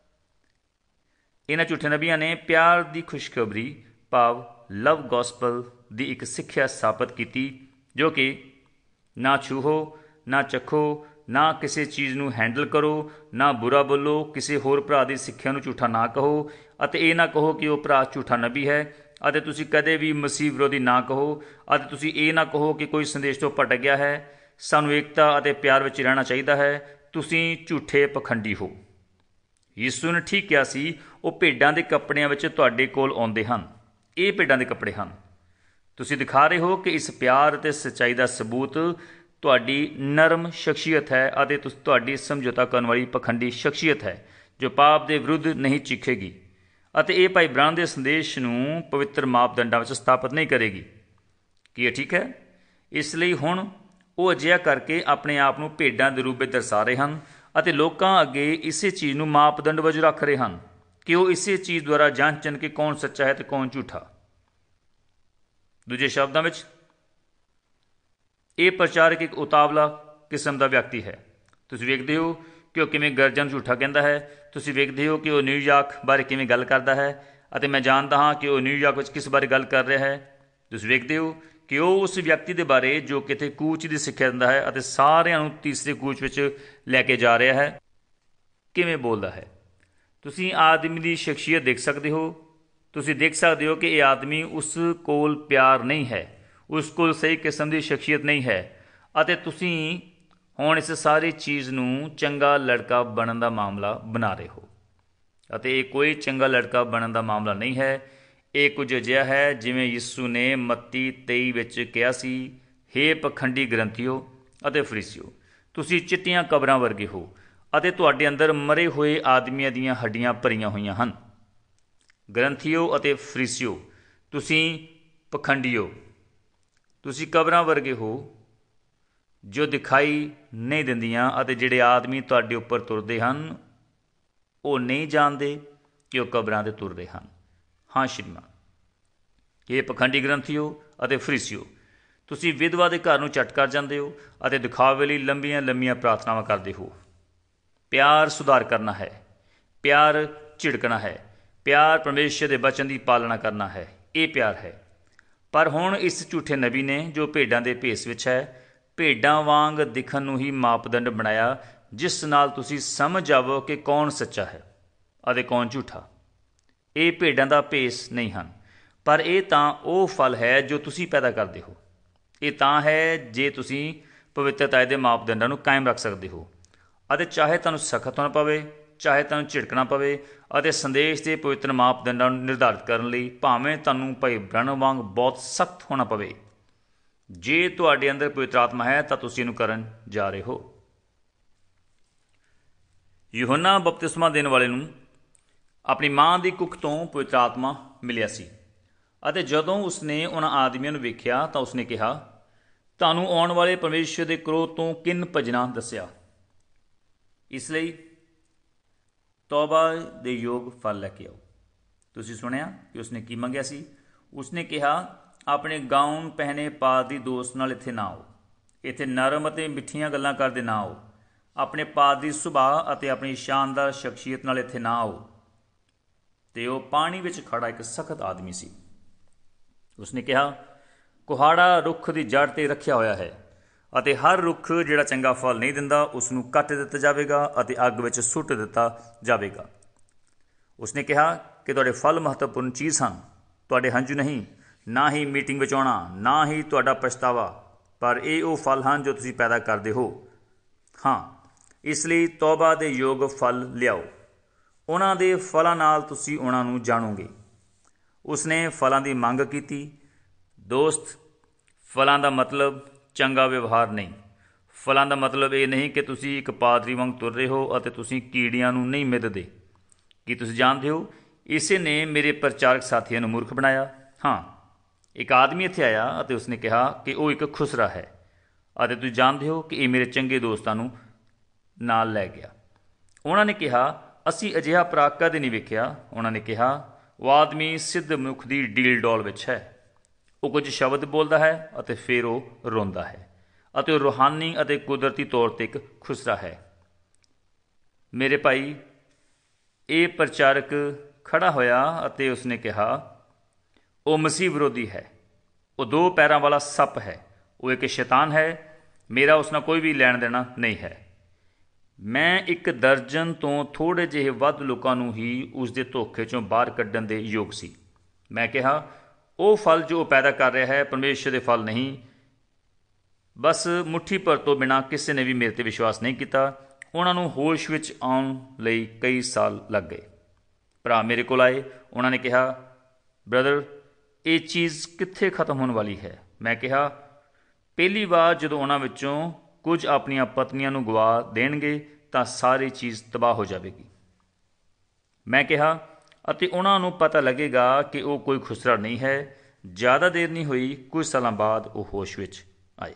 ਇਹਨਾਂ ਝੂਠੇ ਨਬੀਆਂ ਨੇ ਪਿਆਰ ਦੀ ਖੁਸ਼ਖਬਰੀ ਭਾਵ ਲਵ ਗੋਸਪਲ ਦੀ ਇੱਕ ਸਿੱਖਿਆ ਸਥਾਪਿਤ ਕੀਤੀ, ਜੋ ਕਿ ਨਾ ਛੂਹੋ, ਨਾ ਚੱਖੋ, ਨਾ ਕਿਸੇ ਚੀਜ਼ ਨੂੰ ਹੈਂਡਲ ਕਰੋ, ਨਾ ਬੁਰਾ ਬੋਲੋ, ਕਿਸੇ ਹੋਰ ਭਰਾ ਦੀ ਸਿੱਖਿਆ ਨੂੰ ਝੂਠਾ ਨਾ ਕਹੋ, ਅਤੇ ਇਹ ਨਾ ਕਹੋ ਕਿ ਉਹ ਭਰਾ ਝੂਠਾ ਨਬੀ ਹੈ, ਅਤੇ ਤੁਸੀਂ ਕਦੇ ਵੀ ਮਸੀਹ ਵਿਰੋਧੀ ਨਾ ਕਹੋ, ਅਤੇ ਤੁਸੀਂ ਇਹ ਨਾ ਕਹੋ ਕਿ ਕੋਈ ਸੰਦੇਸ਼ ਤੋਂ ਭਟਕ ਗਿਆ ਹੈ। ਸਾਨੂੰ ਏਕਤਾ ਅਤੇ ਪਿਆਰ ਵਿੱਚ ਰਹਿਣਾ ਚਾਹੀਦਾ ਹੈ। ਤੁਸੀਂ ਝੂਠੇ ਪਖੰਡੀ ਹੋ। ਯਿਸੂ ਨੇ ਠੀਕ ਕਿਹਾ ਸੀ, ਉਹ ਭੇਡਾਂ ਦੇ ਕੱਪੜਿਆਂ ਵਿੱਚ ਤੁਹਾਡੇ ਕੋਲ ਆਉਂਦੇ ਹਨ। ਇਹ ਭੇਡਾਂ ਦੇ ਕੱਪੜੇ ਹਨ। ਤੁਸੀਂ ਦਿਖਾ ਰਹੇ ਹੋ ਕਿ ਇਸ ਪਿਆਰ ਅਤੇ ਸੱਚਾਈ ਦਾ ਸਬੂਤ ਤੁਹਾਡੀ ਨਰਮ ਸ਼ਖਸੀਅਤ ਹੈ ਅਤੇ ਤੁਹਾਡੀ ਸਮਝੌਤਾ ਕਰਨ ਵਾਲੀ ਪਖੰਡੀ ਸ਼ਖਸੀਅਤ ਹੈ ਜੋ ਪਾਪ ਦੇ ਵਿਰੁੱਧ ਨਹੀਂ ਚੀਖੇਗੀ, ਅਤੇ ਇਹ ਭਾਈ ਬ੍ਰੈਨਨ ਦੇ ਸੰਦੇਸ਼ ਨੂੰ ਪਵਿੱਤਰ ਮਾਪਦੰਡਾਂ ਵਿੱਚ ਸਥਾਪਿਤ ਨਹੀਂ ਕਰੇਗੀ। ਕੀ ਇਹ ਠੀਕ ਹੈ? ਇਸ ਲਈ ਹੁਣ ਉਹ ਅਜਿਹਾ ਕਰਕੇ ਆਪਣੇ ਆਪ ਨੂੰ ਭੇਡਾਂ ਦੇ ਰੂਪ ਵਿੱਚ ਦਰਸਾ ਰਹੇ ਹਨ ਅਤੇ ਲੋਕਾਂ ਅੱਗੇ ਇਸੇ ਚੀਜ਼ ਨੂੰ ਮਾਪਦੰਡ ਵਜੋਂ ਰੱਖ ਰਹੇ ਹਨ ਕਿ ਉਹ ਇਸੇ ਚੀਜ਼ ਦੁਆਰਾ ਜਾਂਚਣ ਕਿ ਕੌਣ ਸੱਚਾ ਹੈ ਅਤੇ ਕੌਣ ਝੂਠਾ। ਦੂਜੇ ਸ਼ਬਦਾਂ ਵਿੱਚ ਇਹ ਪ੍ਰਚਾਰਕ ਇੱਕ ਉਤਾਵਲਾ ਕਿਸਮ ਦਾ ਵਿਅਕਤੀ ਹੈ। ਤੁਸੀਂ ਵੇਖਦੇ ਹੋ ਕਿ ਉਹ ਕਿਵੇਂ ਗਰਜਨ ਝੂਠਾ ਕਹਿੰਦਾ ਹੈ। ਤੁਸੀਂ ਵੇਖਦੇ ਹੋ ਕਿ ਉਹ ਨਿਊਯਾਰਕ ਬਾਰੇ ਕਿਵੇਂ ਗੱਲ ਕਰਦਾ ਹੈ, ਅਤੇ ਮੈਂ ਜਾਣਦਾ ਹਾਂ ਕਿ ਉਹ ਨਿਊਯਾਰਕ ਵਿੱਚ ਕਿਸ ਬਾਰੇ ਗੱਲ ਕਰ ਰਿਹਾ ਹੈ। ਤੁਸੀਂ ਵੇਖਦੇ ਹੋ ਕਿ ਉਹ ਉਸ ਵਿਅਕਤੀ ਦੇ ਬਾਰੇ ਜੋ ਕਿਤੇ ਕੂਚ ਦੀ ਸਿੱਖਿਆ ਦਿੰਦਾ ਹੈ ਅਤੇ ਸਾਰਿਆਂ ਨੂੰ ਤੀਸਰੇ ਕੂਚ ਵਿੱਚ ਲੈ ਕੇ ਜਾ ਰਿਹਾ ਹੈ। ਕਿਵੇਂ ਬੋਲਦਾ ਹੈ। ਤੁਸੀਂ ਆਦਮੀ ਦੀ ਸ਼ਖਸੀਅਤ ਦੇਖ ਸਕਦੇ ਹੋ। ਤੁਸੀਂ ਦੇਖ ਸਕਦੇ ਹੋ ਕਿ ਇਹ ਆਦਮੀ ਉਸ ਕੋਲ ਪਿਆਰ ਨਹੀਂ ਹੈ, ਉਸ ਕੋਲ ਸਹੀ ਕਿਸਮ ਦੀ ਸ਼ਖਸੀਅਤ ਨਹੀਂ ਹੈ, ਅਤੇ ਤੁਸੀਂ ਹੁਣ ਇਸ ਸਾਰੀ ਚੀਜ਼ ਨੂੰ ਚੰਗਾ ਲੜਕਾ ਬਣਨ ਦਾ ਮਾਮਲਾ ਬਣਾ ਰਹੇ ਹੋ। ਅਤੇ ਇਹ ਕੋਈ ਚੰਗਾ ਲੜਕਾ ਬਣਨ ਦਾ ਮਾਮਲਾ ਨਹੀਂ ਹੈ। ਇਹ ਕੁਝ ਅਜਿਹਾ ਹੈ ਜਿਵੇਂ ਯਿਸੂ ਨੇ ਮੱਤੀ 23 ਵਿੱਚ ਕਿਹਾ ਸੀ, ਹੇ ਪਖੰਡੀ ਗ੍ਰੰਥੀਓ ਅਤੇ ਫਰੀਸੀਓ, ਤੁਸੀਂ ਚਿੱਟੀਆਂ ਕਬਰਾਂ ਵਰਗੇ ਹੋ ਅਤੇ ਤੁਹਾਡੇ ਅੰਦਰ ਮਰੇ ਹੋਏ ਆਦਮੀਆਂ ਦੀਆਂ ਹੱਡੀਆਂ ਭਰੀਆਂ ਹੋਈਆਂ ਹਨ। ਗ੍ਰੰਥੀਓ ਅਤੇ ਫਰੀਸੀਓ, ਤੁਸੀਂ ਪਖੰਡੀਓ, ਤੁਸੀਂ ਕਬਰਾਂ ਵਰਗੇ ਹੋ ਜੋ ਦਿਖਾਈ ਨਹੀਂ ਦਿੰਦੀਆਂ, ਅਤੇ ਜਿਹੜੇ ਆਦਮੀ ਤੁਹਾਡੇ ਉੱਪਰ ਤੁਰਦੇ ਹਨ ਉਹ ਨਹੀਂ ਜਾਣਦੇ ਕਿ ਉਹ ਕਬਰਾਂ 'ਤੇ ਤੁਰ ਰਹੇ ਹਨ। ਹਾਂ ਸ਼੍ਰੀਮਾਨ, ਇਹ ਪਖੰਡੀ ਗ੍ਰੰਥੀਓ ਅਤੇ ਫਰੀਸੀਓ, ਤੁਸੀਂ ਵਿਧਵਾ ਦੇ ਘਰ ਨੂੰ ਚੱਟ ਕਰ ਜਾਂਦੇ ਹੋ ਅਤੇ ਦਿਖਾਵੇ ਲਈ ਲੰਬੀਆਂ ਲੰਬੀਆਂ ਪ੍ਰਾਰਥਨਾਵਾਂ ਕਰਦੇ ਹੋ। ਪਿਆਰ ਸੁਧਾਰ ਕਰਨਾ ਹੈ, ਪਿਆਰ ਝਿੜਕਣਾ ਹੈ, ਪਿਆਰ ਪਰਮੇਸ਼ਰ ਦੇ ਬਚਨ ਦੀ ਪਾਲਣਾ ਕਰਨਾ ਹੈ, ਇਹ ਪਿਆਰ ਹੈ। ਪਰ ਹੁਣ ਇਸ ਝੂਠੇ ਨਬੀ ਨੇ, ਜੋ ਭੇਡਾਂ ਦੇ ਭੇਸ ਵਿੱਚ ਹੈ, ਭੇਡਾਂ ਵਾਂਗ ਦਿਖਣ ਨੂੰ ਹੀ ਮਾਪਦੰਡ ਬਣਾਇਆ, ਜਿਸ ਨਾਲ ਤੁਸੀਂ ਸਮਝ ਜਾਵੋ ਕਿ ਕੌਣ ਸੱਚਾ ਹੈ ਅਤੇ ਕੌਣ ਝੂਠਾ। ਇਹ ਭੇਡਾਂ ਦਾ ਭੇਸ ਨਹੀਂ ਹਨ, ਪਰ ਇਹ ਤਾਂ ਉਹ ਫਲ ਹੈ ਜੋ ਤੁਸੀਂ ਪੈਦਾ ਕਰਦੇ ਹੋ। ਇਹ ਤਾਂ ਹੈ ਜੇ ਤੁਸੀਂ ਪਵਿੱਤਰਤਾ ਦੇ ਮਾਪਦੰਡਾਂ ਨੂੰ ਕਾਇਮ ਰੱਖ ਸਕਦੇ ਹੋ, ਅਤੇ ਚਾਹੇ ਤੁਹਾਨੂੰ ਸਖਤ ਹੋਣਾ ਪਵੇ, ਚਾਹੇ ਤੁਹਾਨੂੰ ਝਿੜਕਣਾ ਪਵੇ, ਅਤੇ ਸੰਦੇਸ਼ ਦੇ ਪਵਿੱਤਰ ਮਾਪਦੰਡਾਂ ਨੂੰ ਨਿਰਧਾਰਿਤ ਕਰਨ ਲਈ ਭਾਵੇਂ ਤੁਹਾਨੂੰ ਭਾਈ ਬ੍ਰਹਨਮ ਵਾਂਗ ਬਹੁਤ ਸਖਤ ਹੋਣਾ ਪਵੇ। ਜੇ ਤੁਹਾਡੇ ਅੰਦਰ ਪਵਿੱਤਰ ਆਤਮਾ ਹੈ ਤਾਂ ਤੁਸੀਂ ਇਹਨੂੰ ਕਰਨ ਜਾ ਰਹੇ ਹੋ। ਯੂਹੰਨਾ ਬਪਤਿਸਮਾ ਦੇਣ ਵਾਲੇ ਨੂੰ ਆਪਣੀ ਮਾਂ ਦੀ ਕੁੱਖ ਤੋਂ ਪਵਿੱਤਰ ਆਤਮਾ ਮਿਲਿਆ ਸੀ, ਅਤੇ ਜਦੋਂ ਉਸਨੇ ਉਹਨਾਂ ਆਦਮੀਆਂ ਨੂੰ ਵੇਖਿਆ ਤਾਂ ਉਸਨੇ ਕਿਹਾ, ਤੁਹਾਨੂੰ ਆਉਣ ਵਾਲੇ ਪਰਮੇਸ਼ਰ ਦੇ ਕ੍ਰੋਧ ਤੋਂ ਕਿਨ ਭੱਜਣਾ ਦੱਸਿਆ। ਇਸ ਲਈ ਤੌਬਾ ਦੇ ਯੋਗ ਫਲ ਲੈ ਕੇ ਆਓ। ਤੁਸੀਂ ਸੁਣਿਆ ਕਿ ਉਸਨੇ ਕੀ ਮੰਗਿਆ ਸੀ। ਉਸਨੇ ਕਿਹਾ, ਆਪਣੇ ਗਾਊਨ ਪਹਿਨੇ ਪਾਦਰੀ ਦੋਸਤ ਨਾਲ ਇੱਥੇ ਨਾ ਆਓ, ਇੱਥੇ ਨਰਮ ਅਤੇ ਮਿੱਠੀਆਂ ਗੱਲਾਂ ਕਰਦੇ ਨਾ ਆਓ, ਆਪਣੇ ਪਾਦਰੀ ਸੁਭਾਅ ਅਤੇ ਆਪਣੀ ਸ਼ਾਨਦਾਰ ਸ਼ਖਸੀਅਤ ਨਾਲ ਇੱਥੇ ਨਾ ਆਓ। ਅਤੇ ਉਹ ਪਾਣੀ ਵਿੱਚ ਖੜਾ ਇੱਕ ਸਖਤ ਆਦਮੀ ਸੀ। ਉਸਨੇ ਕਿਹਾ, ਕੁਹਾੜਾ ਰੁੱਖ ਦੀ ਜੜ੍ਹ 'ਤੇ ਰੱਖਿਆ ਹੋਇਆ ਹੈ, ਅਤੇ ਹਰ ਰੁੱਖ ਜਿਹੜਾ ਚੰਗਾ ਫਲ ਨਹੀਂ ਦਿੰਦਾ ਉਸ ਨੂੰ ਕੱਟ ਦਿੱਤਾ ਜਾਵੇਗਾ ਅਤੇ ਅੱਗ ਵਿੱਚ ਸੁੱਟ ਦਿੱਤਾ ਜਾਵੇਗਾ। ਉਸਨੇ ਕਿਹਾ ਕਿ ਤੁਹਾਡੇ ਫਲ ਮਹੱਤਵਪੂਰਨ ਚੀਜ਼ ਹਨ, ਤੁਹਾਡੇ ਹੰਝੂ ਨਹੀਂ, ਨਾ ਹੀ ਮੀਟਿੰਗ ਵਿੱਚ ਆਉਣਾ, ਨਾ ਹੀ ਤੁਹਾਡਾ ਪਛਤਾਵਾ, ਪਰ ਇਹ ਉਹ ਫਲ ਹਨ ਜੋ ਤੁਸੀਂ ਪੈਦਾ ਕਰਦੇ ਹੋ। ਹਾਂ, ਇਸ ਲਈ ਤੌਬਾ ਦੇ ਯੋਗ ਫਲ ਲਿਆਓ, ਉਹਨਾਂ ਦੇ ਫਲਾਂ ਨਾਲ ਤੁਸੀਂ ਉਹਨਾਂ ਨੂੰ ਜਾਣੋਗੇ। ਉਸਨੇ ਫਲਾਂ ਦੀ ਮੰਗ ਕੀਤੀ। ਦੋਸਤ, ਫਲਾਂ ਦਾ ਮਤਲਬ ਚੰਗਾ ਵਿਵਹਾਰ ਨਹੀਂ। ਫਲਾਂ ਦਾ ਮਤਲਬ ਇਹ ਨਹੀਂ ਕਿ ਤੁਸੀਂ ਇੱਕ ਪਾਦਰੀ ਵਾਂਗ ਤੁਰ ਰਹੇ ਹੋ ਅਤੇ ਤੁਸੀਂ ਕੀੜੀਆਂ ਨੂੰ ਨਹੀਂ ਮਿਧਦੇ। ਕੀ ਤੁਸੀਂ ਜਾਣਦੇ ਹੋ, ਇਸੇ ਨੇ ਮੇਰੇ ਪ੍ਰਚਾਰਕ ਸਾਥੀਆਂ ਨੂੰ ਮੂਰਖ ਬਣਾਇਆ। ਹਾਂ, ਇੱਕ ਆਦਮੀ ਇੱਥੇ ਆਇਆ ਅਤੇ ਉਸਨੇ ਕਿਹਾ ਕਿ ਉਹ ਇੱਕ ਖੁਸਰਾ ਹੈ, ਅਤੇ ਤੁਸੀਂ ਜਾਣਦੇ ਹੋ ਕਿ ਇਹ ਮੇਰੇ ਚੰਗੇ ਦੋਸਤਾਂ ਨੂੰ ਨਾਲ ਲੈ ਗਿਆ। ਉਹਨਾਂ ਨੇ ਕਿਹਾ, ਅਸੀਂ ਅਜਿਹਾ ਭਰਾ ਕਦੇ ਨਹੀਂ ਵੇਖਿਆ। ਉਹਨਾਂ ਨੇ ਕਿਹਾ, ਉਹ ਆਦਮੀ ਸਿੱਧ ਮਨੁੱਖ ਦੀ ਡੀਲ ਡੌਲ ਵਿੱਚ ਹੈ। ਉਹ ਕੁਝ ਸ਼ਬਦ ਬੋਲਦਾ ਹੈ ਅਤੇ ਫਿਰ ਉਹ ਰੋਂਦਾ ਹੈ, ਅਤੇ ਉਹ ਰੂਹਾਨੀ ਅਤੇ ਕੁਦਰਤੀ ਤੌਰ 'ਤੇ ਇੱਕ ਖੁਸਰਾ ਹੈ। ਮੇਰੇ ਭਾਈ, ਇਹ ਪ੍ਰਚਾਰਕ ਖੜਾ ਹੋਇਆ ਅਤੇ ਉਸਨੇ ਕਿਹਾ, ਉਹ ਮਸੀਹ ਵਿਰੋਧੀ ਹੈ, ਉਹ 2 ਪੈਰਾਂ ਵਾਲਾ ਸੱਪ ਹੈ, ਉਹ ਇੱਕ ਸ਼ੈਤਾਨ ਹੈ। ਮੇਰਾ ਉਸ ਨਾਲ ਕੋਈ ਵੀ ਲੈਣ ਦੇਣਾ ਨਹੀਂ ਹੈ। ਮੈਂ 1 ਦਰਜਨ ਤੋਂ ਥੋੜ੍ਹੇ ਜਿਹੇ ਵੱਧ ਲੋਕਾਂ ਨੂੰ ਹੀ ਉਸ ਦੇ ਧੋਖੇ 'ਚੋਂ ਬਾਹਰ ਕੱਢਣ ਦੇ ਯੋਗ ਸੀ। ਮੈਂ ਕਿਹਾ, ਉਹ ਫਲ ਜੋ ਉਹ ਪੈਦਾ ਕਰ ਰਿਹਾ ਹੈ ਪਰਮੇਸ਼ਰ ਦੇ ਫਲ ਨਹੀਂ। ਬਸ ਮੁੱਠੀ ਭਰ ਤੋਂ ਬਿਨਾਂ ਕਿਸੇ ਨੇ ਵੀ ਮੇਰੇ 'ਤੇ ਵਿਸ਼ਵਾਸ ਨਹੀਂ ਕੀਤਾ। ਉਹਨਾਂ ਨੂੰ ਹੋਸ਼ ਵਿੱਚ ਆਉਣ ਲਈ ਕਈ ਸਾਲ ਲੱਗ ਗਏ। ਭਰਾ ਮੇਰੇ ਕੋਲ ਆਏ। ਉਹਨਾਂ ਨੇ ਕਿਹਾ, ਬ੍ਰਦਰ, ਇਹ ਚੀਜ਼ ਕਿੱਥੇ ਖਤਮ ਹੋਣ ਵਾਲੀ ਹੈ। ਮੈਂ ਕਿਹਾ, ਪਹਿਲੀ ਵਾਰ ਜਦੋਂ ਉਹਨਾਂ ਵਿੱਚੋਂ ਕੁਝ ਆਪਣੀਆਂ ਪਤਨੀਆਂ ਨੂੰ ਗਵਾ ਦੇਣਗੇ ਤਾਂ ਸਾਰੀ ਚੀਜ਼ ਤਬਾਹ ਹੋ ਜਾਵੇਗੀ। ਮੈਂ ਕਿਹਾ, ਅਤੇ ਉਹਨਾਂ ਨੂੰ ਪਤਾ ਲੱਗੇਗਾ ਕਿ ਉਹ ਕੋਈ ਖੁਸਰਾ ਨਹੀਂ ਹੈ। ਜ਼ਿਆਦਾ ਦੇਰ ਨਹੀਂ ਹੋਈ, ਕੁਝ ਸਾਲਾਂ ਬਾਅਦ ਉਹ ਹੋਸ਼ ਵਿੱਚ ਆਏ।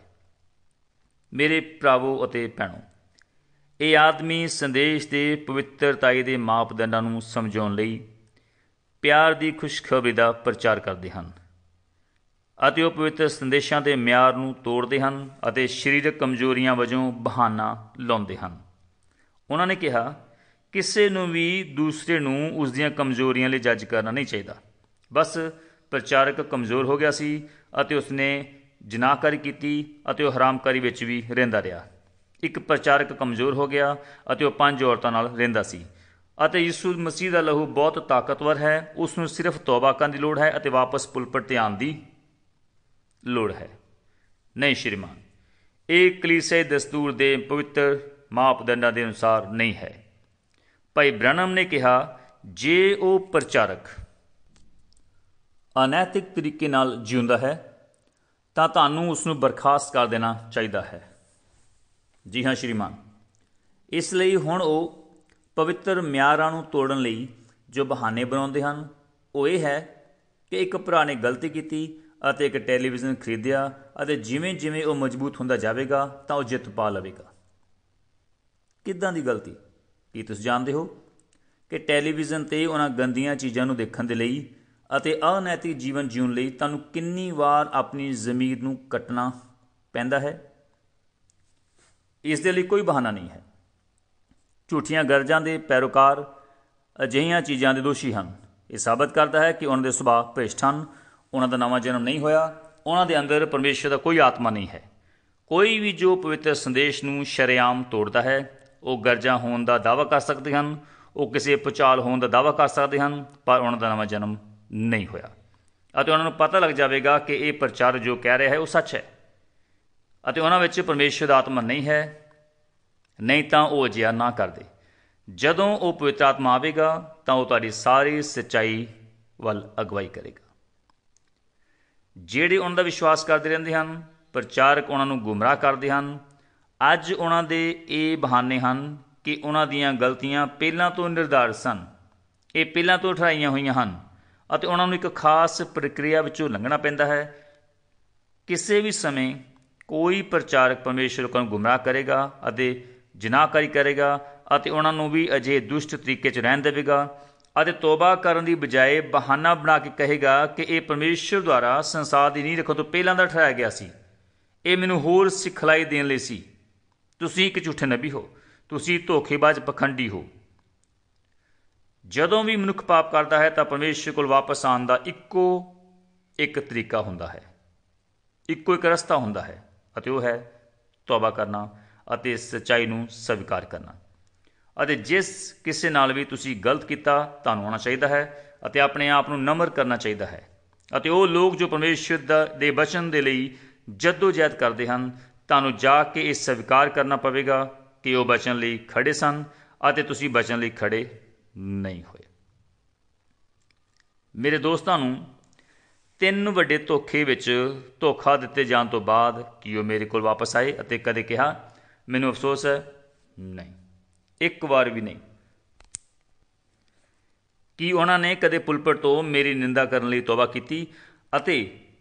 ਮੇਰੇ ਭਰਾਵੋ ਅਤੇ ਭੈਣੋ, ਇਹ ਆਦਮੀ ਸੰਦੇਸ਼ ਦੇ ਪਵਿੱਤਰਤਾਈ ਦੇ ਮਾਪਦੰਡਾਂ ਨੂੰ ਸਮਝਾਉਣ ਲਈ ਪਿਆਰ ਦੀ ਖੁਸ਼ਖਬਰੀ ਦਾ ਪ੍ਰਚਾਰ ਕਰਦੇ ਹਨ, ਅਤੇ ਉਹ ਪਵਿੱਤਰ ਸੰਦੇਸ਼ਾਂ ਦੇ ਮਿਆਰ ਨੂੰ ਤੋੜਦੇ ਹਨ ਅਤੇ ਸਰੀਰਕ ਕਮਜ਼ੋਰੀਆਂ ਵਜੋਂ ਬਹਾਨਾ ਲਾਉਂਦੇ ਹਨ। ਉਹਨਾਂ ਨੇ ਕਿਹਾ, ਕਿਸੇ ਨੂੰ ਵੀ ਦੂਸਰੇ ਨੂੰ ਉਸ ਦੀਆਂ ਕਮਜ਼ੋਰੀਆਂ ਲਈ ਜੱਜ ਕਰਨਾ ਨਹੀਂ ਚਾਹੀਦਾ। ਬਸ ਪ੍ਰਚਾਰਕ ਕਮਜ਼ੋਰ ਹੋ ਗਿਆ ਸੀ ਅਤੇ ਉਸਨੇ ਜਨਾਹਕਾਰੀ ਕੀਤੀ ਅਤੇ ਉਹ ਹਰਾਮਕਾਰੀ ਵਿੱਚ ਵੀ ਰਹਿੰਦਾ ਰਿਹਾ। ਇੱਕ ਪ੍ਰਚਾਰਕ ਕਮਜ਼ੋਰ ਹੋ ਗਿਆ ਅਤੇ ਉਹ 5 ਔਰਤਾਂ ਨਾਲ ਰਹਿੰਦਾ ਸੀ ਅਤੇ ਯਿਸੂ ਮਸੀਹ ਦਾ ਲਹੂ ਬਹੁਤ ਤਾਕਤਵਰ ਹੈ। ਉਸ ਨੂੰ ਸਿਰਫ ਤੌਬਾ ਕਰਨ ਦੀ ਲੋੜ ਹੈ ਅਤੇ ਵਾਪਸ ਪੁਲਪਟ ਤੇ ਆਉਣ ਦੀ ਲੋੜ ਹੈ। ਨਹੀਂ ਸ਼੍ਰੀਮਾਨ, ਇਹ ਕਲੀਸਿਆਈ ਦਸਤੂਰ ਦੇ ਪਵਿੱਤਰ ਮਾਪਦੰਡਾਂ ਦੇ ਅਨੁਸਾਰ ਨਹੀਂ ਹੈ। ਭਾਈ ਬ੍ਰੈਨਮ ਨੇ ਕਿਹਾ, ਜੇ ਉਹ ਪ੍ਰਚਾਰਕ ਅਨੈਤਿਕ ਤਰੀਕੇ ਨਾਲ ਜਿਉਂਦਾ ਹੈ ਤਾਂ ਤੁਹਾਨੂੰ ਉਸ ਨੂੰ ਬਰਖਾਸਤ ਕਰ ਦੇਣਾ ਚਾਹੀਦਾ ਹੈ। ਜੀ ਹਾਂ ਸ਼੍ਰੀਮਾਨ, ਇਸ ਲਈ ਹੁਣ ਉਹ ਪਵਿੱਤਰ ਮਿਆਰਾਂ ਨੂੰ ਤੋੜਨ ਲਈ ਜੋ ਬਹਾਨੇ ਬਣਾਉਂਦੇ ਹਨ ਉਹ ਇਹ ਹੈ ਕਿ ਇੱਕ ਭਰਾ ਨੇ ਗਲਤੀ ਕੀਤੀ ਅਤੇ ਇੱਕ ਟੈਲੀਵਿਜ਼ਨ ਖਰੀਦਿਆ ਅਤੇ ਜਿਵੇਂ ਜਿਵੇਂ ਉਹ ਮਜ਼ਬੂਤ ਹੁੰਦਾ ਜਾਵੇਗਾ ਤਾਂ ਉਹ ਜਿੱਤ ਪਾ ਲਵੇਗਾ। ਕਿੱਦਾਂ ਦੀ ਗਲਤੀ? ਕੀ ਤੁਸੀਂ ਜਾਣਦੇ ਹੋ ਕਿ ਟੈਲੀਵਿਜ਼ਨ 'ਤੇ ਉਹਨਾਂ ਗੰਦੀਆਂ ਚੀਜ਼ਾਂ ਨੂੰ ਦੇਖਣ ਦੇ ਲਈ ਅਤੇ ਅਨੈਤਿਕ ਜੀਵਨ ਜਿਉਣ ਲਈ ਤੁਹਾਨੂੰ ਕਿੰਨੀ ਵਾਰ ਆਪਣੀ ਜ਼ਮੀਰ ਨੂੰ ਕੱਟਣਾ ਪੈਂਦਾ ਹੈ? ਇਸ ਦੇ ਲਈ ਕੋਈ ਬਹਾਨਾ ਨਹੀਂ ਹੈ। ਝੂਠੀਆਂ ਗਰਜਾਂ ਦੇ ਪੈਰੋਕਾਰ ਅਜਿਹੀਆਂ ਚੀਜ਼ਾਂ ਦੇ ਦੋਸ਼ੀ ਹਨ। ਇਹ ਸਾਬਤ ਕਰਦਾ ਹੈ ਕਿ ਉਹਨਾਂ ਦੇ ਸੁਭਾਅ ਭ੍ਰਿਸ਼ਟ ਹਨ, ਉਹਨਾਂ ਦਾ ਨਵਾਂ ਜਨਮ ਨਹੀਂ ਹੋਇਆ, ਉਹਨਾਂ ਦੇ ਅੰਦਰ ਪਰਮੇਸ਼ਰ ਦਾ ਕੋਈ ਆਤਮਾ ਨਹੀਂ ਹੈ। ਕੋਈ ਵੀ ਜੋ ਪਵਿੱਤਰ ਸੰਦੇਸ਼ ਨੂੰ ਸ਼ਰੇਆਮ ਤੋੜਦਾ ਹੈ, ਉਹ ਗਰਜਾਂ ਹੋਣ ਦਾ ਦਾਅਵਾ ਕਰ ਸਕਦੇ ਹਨ, ਉਹ ਕਿਸੇ ਭੁਚਾਲ ਹੋਣ ਦਾ ਦਾਅਵਾ ਕਰ ਸਕਦੇ ਹਨ, ਪਰ ਉਹਨਾਂ ਦਾ ਨਵਾਂ ਜਨਮ ਨਹੀਂ ਹੋਇਆ ਅਤੇ ਉਹਨਾਂ ਨੂੰ ਪਤਾ ਲੱਗ ਜਾਵੇਗਾ ਕਿ ਇਹ ਪ੍ਰਚਾਰ ਜੋ ਕਹਿ ਰਿਹਾ ਹੈ ਉਹ ਸੱਚ ਹੈ ਅਤੇ ਉਹਨਾਂ ਵਿੱਚ ਪਰਮੇਸ਼ਰ ਦਾ ਆਤਮਾ ਨਹੀਂ ਹੈ। ਨਹੀਂ ਤਾਂ ਉਹ ਅਜਿਹਾ ਨਾ ਕਰਦੇ। ਜਦੋਂ ਉਹ ਪਵਿੱਤਰ ਆਤਮਾ ਆਵੇਗਾ ਤਾਂ ਉਹ ਤੁਹਾਡੀ ਸਾਰੀ ਸੱਚਾਈ ਵੱਲ ਅਗਵਾਈ ਕਰੇਗਾ। ਜਿਹੜੇ ਉਹਨਾਂ ਦਾ ਵਿਸ਼ਵਾਸ ਕਰਦੇ ਰਹਿੰਦੇ ਹਨ, ਪ੍ਰਚਾਰਕ ਉਹਨਾਂ ਨੂੰ ਗੁੰਮਰਾਹ ਕਰਦੇ ਹਨ। ਅੱਜ ਉਹਨਾਂ ਦੇ ਇਹ ਬਹਾਨੇ ਹਨ ਕਿ ਉਹਨਾਂ ਦੀਆਂ ਗਲਤੀਆਂ ਪਹਿਲਾਂ ਤੋਂ ਨਿਰਧਾਰਤ ਸਨ, ਇਹ ਪਹਿਲਾਂ ਤੋਂ ਠਹਿਰਾਈਆਂ ਹੋਈਆਂ ਹਨ ਅਤੇ ਉਹਨਾਂ ਨੂੰ ਇੱਕ ਖਾਸ ਪ੍ਰਕਿਰਿਆ ਵਿੱਚੋਂ ਲੰਘਣਾ ਪੈਂਦਾ ਹੈ। ਕਿਸੇ ਵੀ ਸਮੇਂ ਕੋਈ ਪ੍ਰਚਾਰਕ ਪਰਮੇਸ਼ਰ ਲੋਕਾਂ ਨੂੰ ਗੁੰਮਰਾਹ ਕਰੇਗਾ ਅਤੇ ਜਨਾਹਕਾਰੀ ਕਰੇਗਾ ਅਤੇ ਉਹਨਾਂ ਨੂੰ ਵੀ ਅਜਿਹੇ ਦੁਸ਼ਟ ਤਰੀਕੇ 'ਚ ਰਹਿਣ ਦੇਵੇਗਾ ਅਤੇ ਤੋਬਾ ਕਰਨ ਦੀ ਬਜਾਏ ਬਹਾਨਾ ਬਣਾ ਕੇ ਕਹੇਗਾ ਕਿ ਇਹ ਪਰਮੇਸ਼ਰ ਦੁਆਰਾ ਸੰਸਾਰ ਦੀ ਨੀਂਹ ਰੱਖਣ ਤੋਂ ਪਹਿਲਾਂ ਦਾ ਠਹਿਰਾਇਆ ਗਿਆ ਸੀ, ਇਹ ਮੈਨੂੰ ਹੋਰ ਸਿਖਲਾਈ ਦੇਣ ਲਈ ਸੀ। ਤੁਸੀਂ ਇੱਕ ਝੂਠੇ ਨਬੀ ਹੋ, ਤੁਸੀਂ ਧੋਖੇਬਾਜ਼ ਪਖੰਡੀ ਹੋ। ਜਦੋਂ ਵੀ ਮਨੁੱਖ ਪਾਪ ਕਰਦਾ ਹੈ ਤਾਂ ਪਰਮੇਸ਼ਰ ਕੋਲ ਵਾਪਸ ਆਉਣ ਦਾ ਇੱਕੋ ਇੱਕ ਤਰੀਕਾ ਹੁੰਦਾ ਹੈ, ਇੱਕੋ ਇੱਕ ਰਸਤਾ ਹੁੰਦਾ ਹੈ ਅਤੇ ਉਹ ਹੈ ਤੌਬਾ ਕਰਨਾ ਅਤੇ ਸੱਚਾਈ ਨੂੰ ਸਵੀਕਾਰ ਕਰਨਾ। ਅਤੇ ਜਿਸ ਕਿਸੇ ਨਾਲ ਵੀ ਤੁਸੀਂ ਗਲਤ ਕੀਤਾ, ਤੁਹਾਨੂੰ ਆਉਣਾ ਚਾਹੀਦਾ ਹੈ ਅਤੇ ਆਪਣੇ ਆਪ ਨੂੰ ਨਮਰ ਕਰਨਾ ਚਾਹੀਦਾ ਹੈ। ਅਤੇ ਉਹ ਲੋਕ ਜੋ ਪਰਮੇਸ਼ਰ ਦੇ ਬਚਨ ਦੇ ਲਈ ਜੱਦੋ-ਜਹਿਦ ਕਰਦੇ ਹਨ, ਤੁਹਾਨੂੰ ਜਾ ਕੇ ਇਹ ਸਵੀਕਾਰ ਕਰਨਾ ਪਵੇਗਾ ਕਿ ਉਹ ਬਚਨ ਲਈ ਖੜ੍ਹੇ ਸਨ ਅਤੇ ਤੁਸੀਂ ਬਚਨ ਲਈ ਖੜ੍ਹੇ ਨਹੀਂ ਹੋਏ। ਮੇਰੇ ਦੋਸਤਾਂ ਨੂੰ 3 ਵੱਡੇ ਧੋਖੇ ਵਿੱਚ ਧੋਖਾ ਦਿੱਤੇ ਜਾਣ ਤੋਂ ਬਾਅਦ ਕੀ ਉਹ ਮੇਰੇ ਕੋਲ ਵਾਪਸ ਆਏ ਅਤੇ ਕਦੇ ਕਿਹਾ ਮੈਨੂੰ ਅਫਸੋਸ ਹੈ? ਨਹੀਂ, ਇੱਕ ਵਾਰ ਵੀ ਨਹੀਂ। ਕੀ ਉਹਨਾਂ ਨੇ ਕਦੇ ਪੁਲਪਟ ਤੋਂ ਮੇਰੀ ਨਿੰਦਾ ਕਰਨ ਲਈ ਤੌਬਾ ਕੀਤੀ ਅਤੇ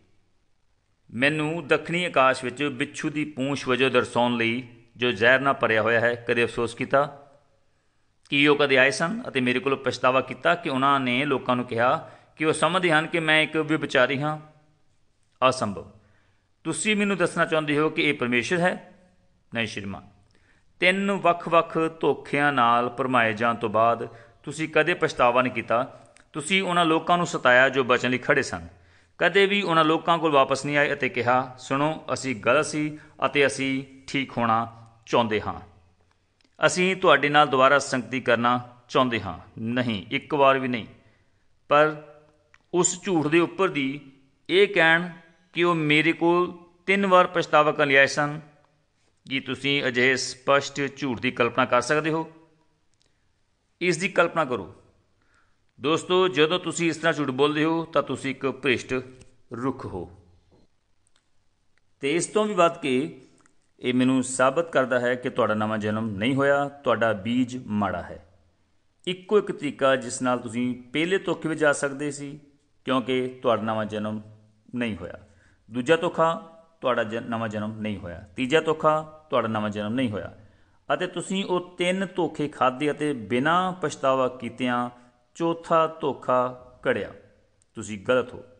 ਮੈਨੂੰ ਦੱਖਣੀ ਆਕਾਸ਼ ਵਿੱਚ ਬਿੱਛੂ ਦੀ ਪੂੰਛ ਵਜੋਂ ਦਰਸਾਉਣ ਲਈ ਜੋ ਜ਼ਹਿਰ ਨਾਲ ਭਰਿਆ ਹੋਇਆ ਹੈ, ਕਦੇ ਅਫਸੋਸ ਕੀਤਾ? ਕੀ ਉਹ ਕਦੇ ਆਏ ਸਨ ਅਤੇ ਮੇਰੇ ਕੋਲ ਪਛਤਾਵਾ ਕੀਤਾ ਕਿ ਉਹਨਾਂ ਨੇ ਲੋਕਾਂ ਨੂੰ ਕਿਹਾ ਕਿ ਉਹ ਸਮਝਦੇ ਹਨ ਕਿ ਮੈਂ ਇੱਕ ਵਿਭਚਾਰੀ ਹਾਂ? ਅਸੰਭਵ। ਤੁਸੀਂ ਮੈਨੂੰ ਦੱਸਣਾ ਚਾਹੁੰਦੇ ਹੋ ਕਿ ਇਹ ਪਰਮੇਸ਼ਰ ਹੈ? ਨਹੀਂ ਸ਼੍ਰੀਮਾਨ। 3 ਵੱਖ-ਵੱਖ ਧੋਖਿਆਂ ਨਾਲ ਭਰਮਾਏ ਜਾਣ ਤੋਂ ਬਾਅਦ ਤੁਸੀਂ ਕਦੇ ਪਛਤਾਵਾ ਨਹੀਂ ਕੀਤਾ। ਤੁਸੀਂ ਉਹਨਾਂ ਲੋਕਾਂ ਨੂੰ ਸਤਾਇਆ ਜੋ ਬਚਨ ਲਈ ਖੜ੍ਹੇ ਸਨ। ਕਦੇ ਵੀ ਉਹਨਾਂ ਲੋਕਾਂ ਕੋਲ ਵਾਪਸ ਨਹੀਂ ਆਏ ਅਤੇ ਕਿਹਾ ਸੁਣੋ, ਅਸੀਂ ਗਲਤ ਸੀ ਅਤੇ ਅਸੀਂ ਠੀਕ ਹੋਣਾ ਚਾਹੁੰਦੇ ਹਾਂ, ਅਸੀਂ ਤੁਹਾਡੇ ਨਾਲ ਦੁਬਾਰਾ ਸੰਗਤੀ ਕਰਨਾ ਚਾਹੁੰਦੇ ਹਾਂ। ਨਹੀਂ, ਇੱਕ ਵਾਰ ਵੀ ਨਹੀਂ। ਪਰ ਉਸ ਝੂਠ ਦੇ ਉੱਪਰ ਦੀ ਇਹ ਕਹਿਣ ਕਿ ਉਹ ਮੇਰੇ ਕੋਲ 3 ਵਾਰ ਪਛਤਾਵਾ ਕਰਨ ਲਈ ਆਏ ਸਨ, ਕੀ ਤੁਸੀਂ ਅਜਿਹੇ ਸਪਸ਼ਟ ਝੂਠ ਦੀ ਕਲਪਨਾ ਕਰ ਸਕਦੇ ਹੋ? ਇਸ ਦੀ ਕਲਪਨਾ ਕਰੋ ਦੋਸਤੋ, ਜਦੋਂ ਤੁਸੀਂ ਇਸ ਤਰ੍ਹਾਂ ਝੂਠ ਬੋਲਦੇ ਹੋ ਤਾਂ ਤੁਸੀਂ ਇੱਕ ਭ੍ਰਿਸ਼ਟ ਰੁੱਖ ਹੋ। ਅਤੇ ਇਸ ਤੋਂ ਵੀ ਵੱਧ ਕੇ ਇਹ ਮੈਨੂੰ ਸਾਬਤ ਕਰਦਾ ਹੈ ਕਿ ਤੁਹਾਡਾ ਨਵਾਂ ਜਨਮ ਨਹੀਂ ਹੋਇਆ, ਤੁਹਾਡਾ ਬੀਜ ਮਾੜਾ ਹੈ। ਇੱਕੋ ਇੱਕ ਤਰੀਕਾ ਜਿਸ ਨਾਲ ਤੁਸੀਂ ਪਹਿਲੇ ਧੋਖੇ ਵਿੱਚ ਜਾ ਸਕਦੇ ਸੀ, ਕਿਉਂਕਿ ਤੁਹਾਡਾ ਨਵਾਂ ਜਨਮ ਨਹੀਂ ਹੋਇਆ। ਦੂਜਾ ਧੋਖਾ, ਤੁਹਾਡਾ ਨਵਾਂ ਜਨਮ ਨਹੀਂ ਹੋਇਆ। ਤੀਜਾ ਧੋਖਾ, ਤੁਹਾਡਾ ਨਵਾਂ ਜਨਮ ਨਹੀਂ ਹੋਇਆ ਅਤੇ ਤੁਸੀਂ ਉਹ 3 ਧੋਖੇ ਖਾਧੇ ਅਤੇ ਬਿਨਾਂ ਪਛਤਾਵਾ ਕੀਤਿਆਂ ਚੌਥਾ ਧੋਖਾ ਘੜਿਆ। ਤੁਸੀਂ ਗਲਤ ਹੋ।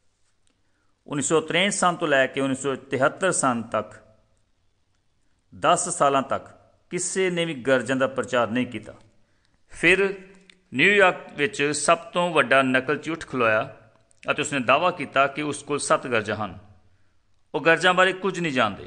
1963 ਸਾਲ ਤੋਂ ਲੈ ਕੇ 1973 ਸਾਲ ਤੱਕ 10 ਸਾਲਾਂ ਤੱਕ ਕਿਸੇ ਨੇ ਵੀ ਗਰਜਨ ਦਾ ਪ੍ਰਚਾਰ ਨਹੀਂ ਕੀਤਾ। ਫਿਰ ਨਿਊਯਾਰਕ ਵਿੱਚ ਸਭ ਤੋਂ ਵੱਡਾ ਨਕਲ ਝੂਠ ਖਲੋਇਆ ਅਤੇ ਉਸਨੇ ਦਾਅਵਾ ਕੀਤਾ ਕਿ ਉਸ ਕੋਲ 7 ਗਰਜਾਂ ਹਨ। ਉਹ ਗਰਜਾਂ ਬਾਰੇ ਕੁਝ ਨਹੀਂ ਜਾਣਦੇ।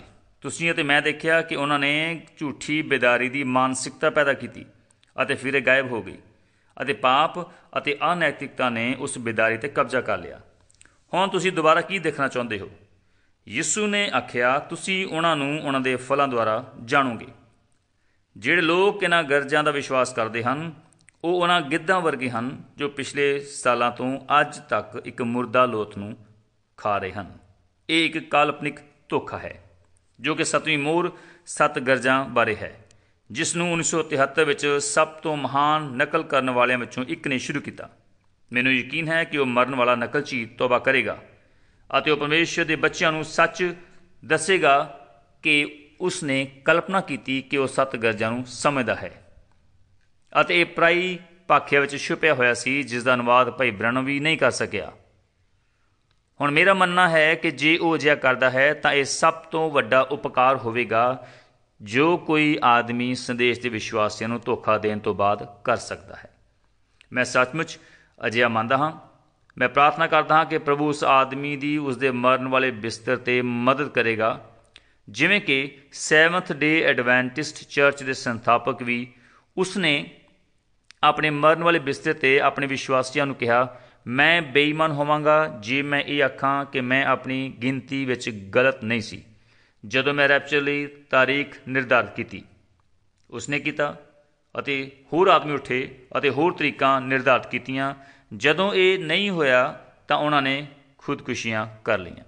ਤੁਸੀਂ ਅਤੇ ਮੈਂ ਦੇਖਿਆ ਕਿ ਉਹਨਾਂ ਨੇ ਝੂਠੀ ਬੇਦਾਰੀ ਦੀ ਮਾਨਸਿਕਤਾ ਪੈਦਾ ਕੀਤੀ ਅਤੇ ਫਿਰ ਇਹ ਗਾਇਬ ਹੋ ਗਈ ਅਤੇ ਪਾਪ ਅਤੇ ਅਨੈਤਿਕਤਾ ਨੇ ਉਸ ਬੇਦਾਰੀ 'ਤੇ ਕਬਜ਼ਾ ਕਰ ਲਿਆ। ਹੁਣ ਤੁਸੀਂ ਦੁਬਾਰਾ ਕੀ ਦੇਖਣਾ ਚਾਹੁੰਦੇ ਹੋ? ਯਿਸੂ ਨੇ ਆਖਿਆ, ਤੁਸੀਂ ਉਹਨਾਂ ਨੂੰ ਉਹਨਾਂ ਦੇ ਫਲਾਂ ਦੁਆਰਾ ਜਾਣੋਗੇ। ਜਿਹੜੇ ਲੋਕ ਇਹਨਾਂ ਗਰਜਾਂ ਦਾ ਵਿਸ਼ਵਾਸ ਕਰਦੇ ਹਨ ਉਹ ਉਹਨਾਂ ਗਿੱਧਾਂ ਵਰਗੇ ਹਨ ਜੋ ਪਿਛਲੇ ਸਾਲਾਂ ਤੋਂ ਅੱਜ ਤੱਕ ਇੱਕ ਮੁਰਦਾ ਲੋਥ ਨੂੰ ਖਾ ਰਹੇ ਹਨ। ਇਹ ਇੱਕ ਕਾਲਪਨਿਕ ਧੋਖਾ ਹੈ ਜੋ ਕਿ 7ਵੀਂ ਮੋਹਰ 7 ਗਰਜਾਂ ਬਾਰੇ ਹੈ, ਜਿਸ ਨੂੰ 1973 ਵਿੱਚ ਸਭ ਤੋਂ ਮਹਾਨ ਨਕਲ ਕਰਨ ਵਾਲਿਆਂ ਵਿੱਚੋਂ ਇੱਕ ਨੇ ਸ਼ੁਰੂ ਕੀਤਾ। ਮੈਨੂੰ ਯਕੀਨ ਹੈ ਕਿ ਉਹ ਮਰਨ ਵਾਲਾ ਨਕਲਚੀ ਤੌਬਾ ਕਰੇਗਾ ਅਤੇ ਉਹ ਪਰਮੇਸ਼ਰ ਦੇ ਬੱਚਿਆਂ ਨੂੰ ਸੱਚ ਦੱਸੇਗਾ ਕਿ ਉਸ ਨੇ ਕਲਪਨਾ ਕੀਤੀ ਕਿ ਉਹ 7 ਗਰਜਾਂ ਨੂੰ ਸਮਝਦਾ ਹੈ ਅਤੇ ਇਹ ਪਰਾਈ ਭਾਖਿਆ ਵਿੱਚ ਛੁਪਿਆ ਹੋਇਆ ਸੀ, ਜਿਸ ਦਾ ਅਨੁਵਾਦ ਭਾਈ ਬ੍ਰੈਨਮ ਵੀ ਨਹੀਂ ਕਰ ਸਕਿਆ। ਹੁਣ ਮੇਰਾ ਮੰਨਣਾ ਹੈ ਕਿ ਜੇ ਉਹ ਅਜਿਹਾ ਕਰਦਾ ਹੈ ਤਾਂ ਇਹ ਸਭ ਤੋਂ ਵੱਡਾ ਉਪਕਾਰ ਹੋਵੇਗਾ ਜੋ ਕੋਈ ਆਦਮੀ ਸੰਦੇਸ਼ ਦੇ ਵਿਸ਼ਵਾਸੀਆਂ ਨੂੰ ਧੋਖਾ ਦੇਣ ਤੋਂ ਬਾਅਦ ਕਰ ਸਕਦਾ ਹੈ। ਮੈਂ ਸੱਚਮੁੱਚ ਅਜਿਹਾ ਮੰਨਦਾ ਹਾਂ। ਮੈਂ ਪ੍ਰਾਰਥਨਾ ਕਰਦਾ ਹਾਂ ਕਿ ਪ੍ਰਭੂ ਉਸ ਆਦਮੀ ਦੀ ਉਸਦੇ ਮਰਨ ਵਾਲੇ ਬਿਸਤਰ 'ਤੇ ਮਦਦ ਕਰੇਗਾ, ਜਿਵੇਂ ਕਿ ਸੈਵਨਥ ਡੇ ਐਡਵੈਂਟਿਸਟ ਚਰਚ ਦੇ ਸੰਸਥਾਪਕ ਵੀ ਉਸਨੇ ਆਪਣੇ ਮਰਨ ਵਾਲੇ ਬਿਸਤਰ 'ਤੇ ਆਪਣੇ ਵਿਸ਼ਵਾਸੀਆਂ ਨੂੰ ਕਿਹਾ, ਮੈਂ ਬੇਈਮਾਨ ਹੋਵਾਂਗਾ ਜੇ ਮੈਂ ਇਹ ਆਖਾਂ ਕਿ ਮੈਂ ਆਪਣੀ ਗਿਣਤੀ ਵਿੱਚ ਗਲਤ ਨਹੀਂ ਸੀ ਜਦੋਂ ਮੈਂ ਰੈਪਚਰ ਲਈ ਤਾਰੀਖ ਨਿਰਧਾਰਿਤ ਕੀਤੀ। ਉਸਨੇ ਕੀਤਾ ਅਤੇ ਹੋਰ ਆਦਮੀ ਉੱਠੇ ਅਤੇ ਹੋਰ ਤਰੀਕਾਂ ਨਿਰਧਾਰਿਤ ਕੀਤੀਆਂ। ਜਦੋਂ ਇਹ ਨਹੀਂ ਹੋਇਆ ਤਾਂ ਉਹਨਾਂ ਨੇ ਖੁਦਕੁਸ਼ੀਆਂ ਕਰ ਲਈਆਂ।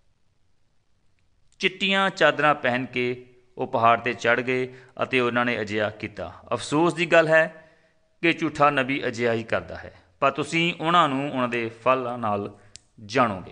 ਚਿੱਟੀਆਂ ਚਾਦਰਾਂ ਪਹਿਨ ਕੇ ਉਹ ਪਹਾੜ 'ਤੇ ਚੜ੍ਹ ਗਏ ਅਤੇ ਉਹਨਾਂ ਨੇ ਅਜਿਹਾ ਕੀਤਾ। ਅਫਸੋਸ ਦੀ ਗੱਲ ਹੈ ਕਿ ਝੂਠਾ ਨਬੀ ਅਜਿਹਾ ਹੀ ਕਰਦਾ ਹੈ, ਪਰ ਤੁਸੀਂ ਉਹਨਾਂ ਨੂੰ ਉਹਨਾਂ ਦੇ ਫਲਾਂ ਨਾਲ ਜਾਣੋਗੇ।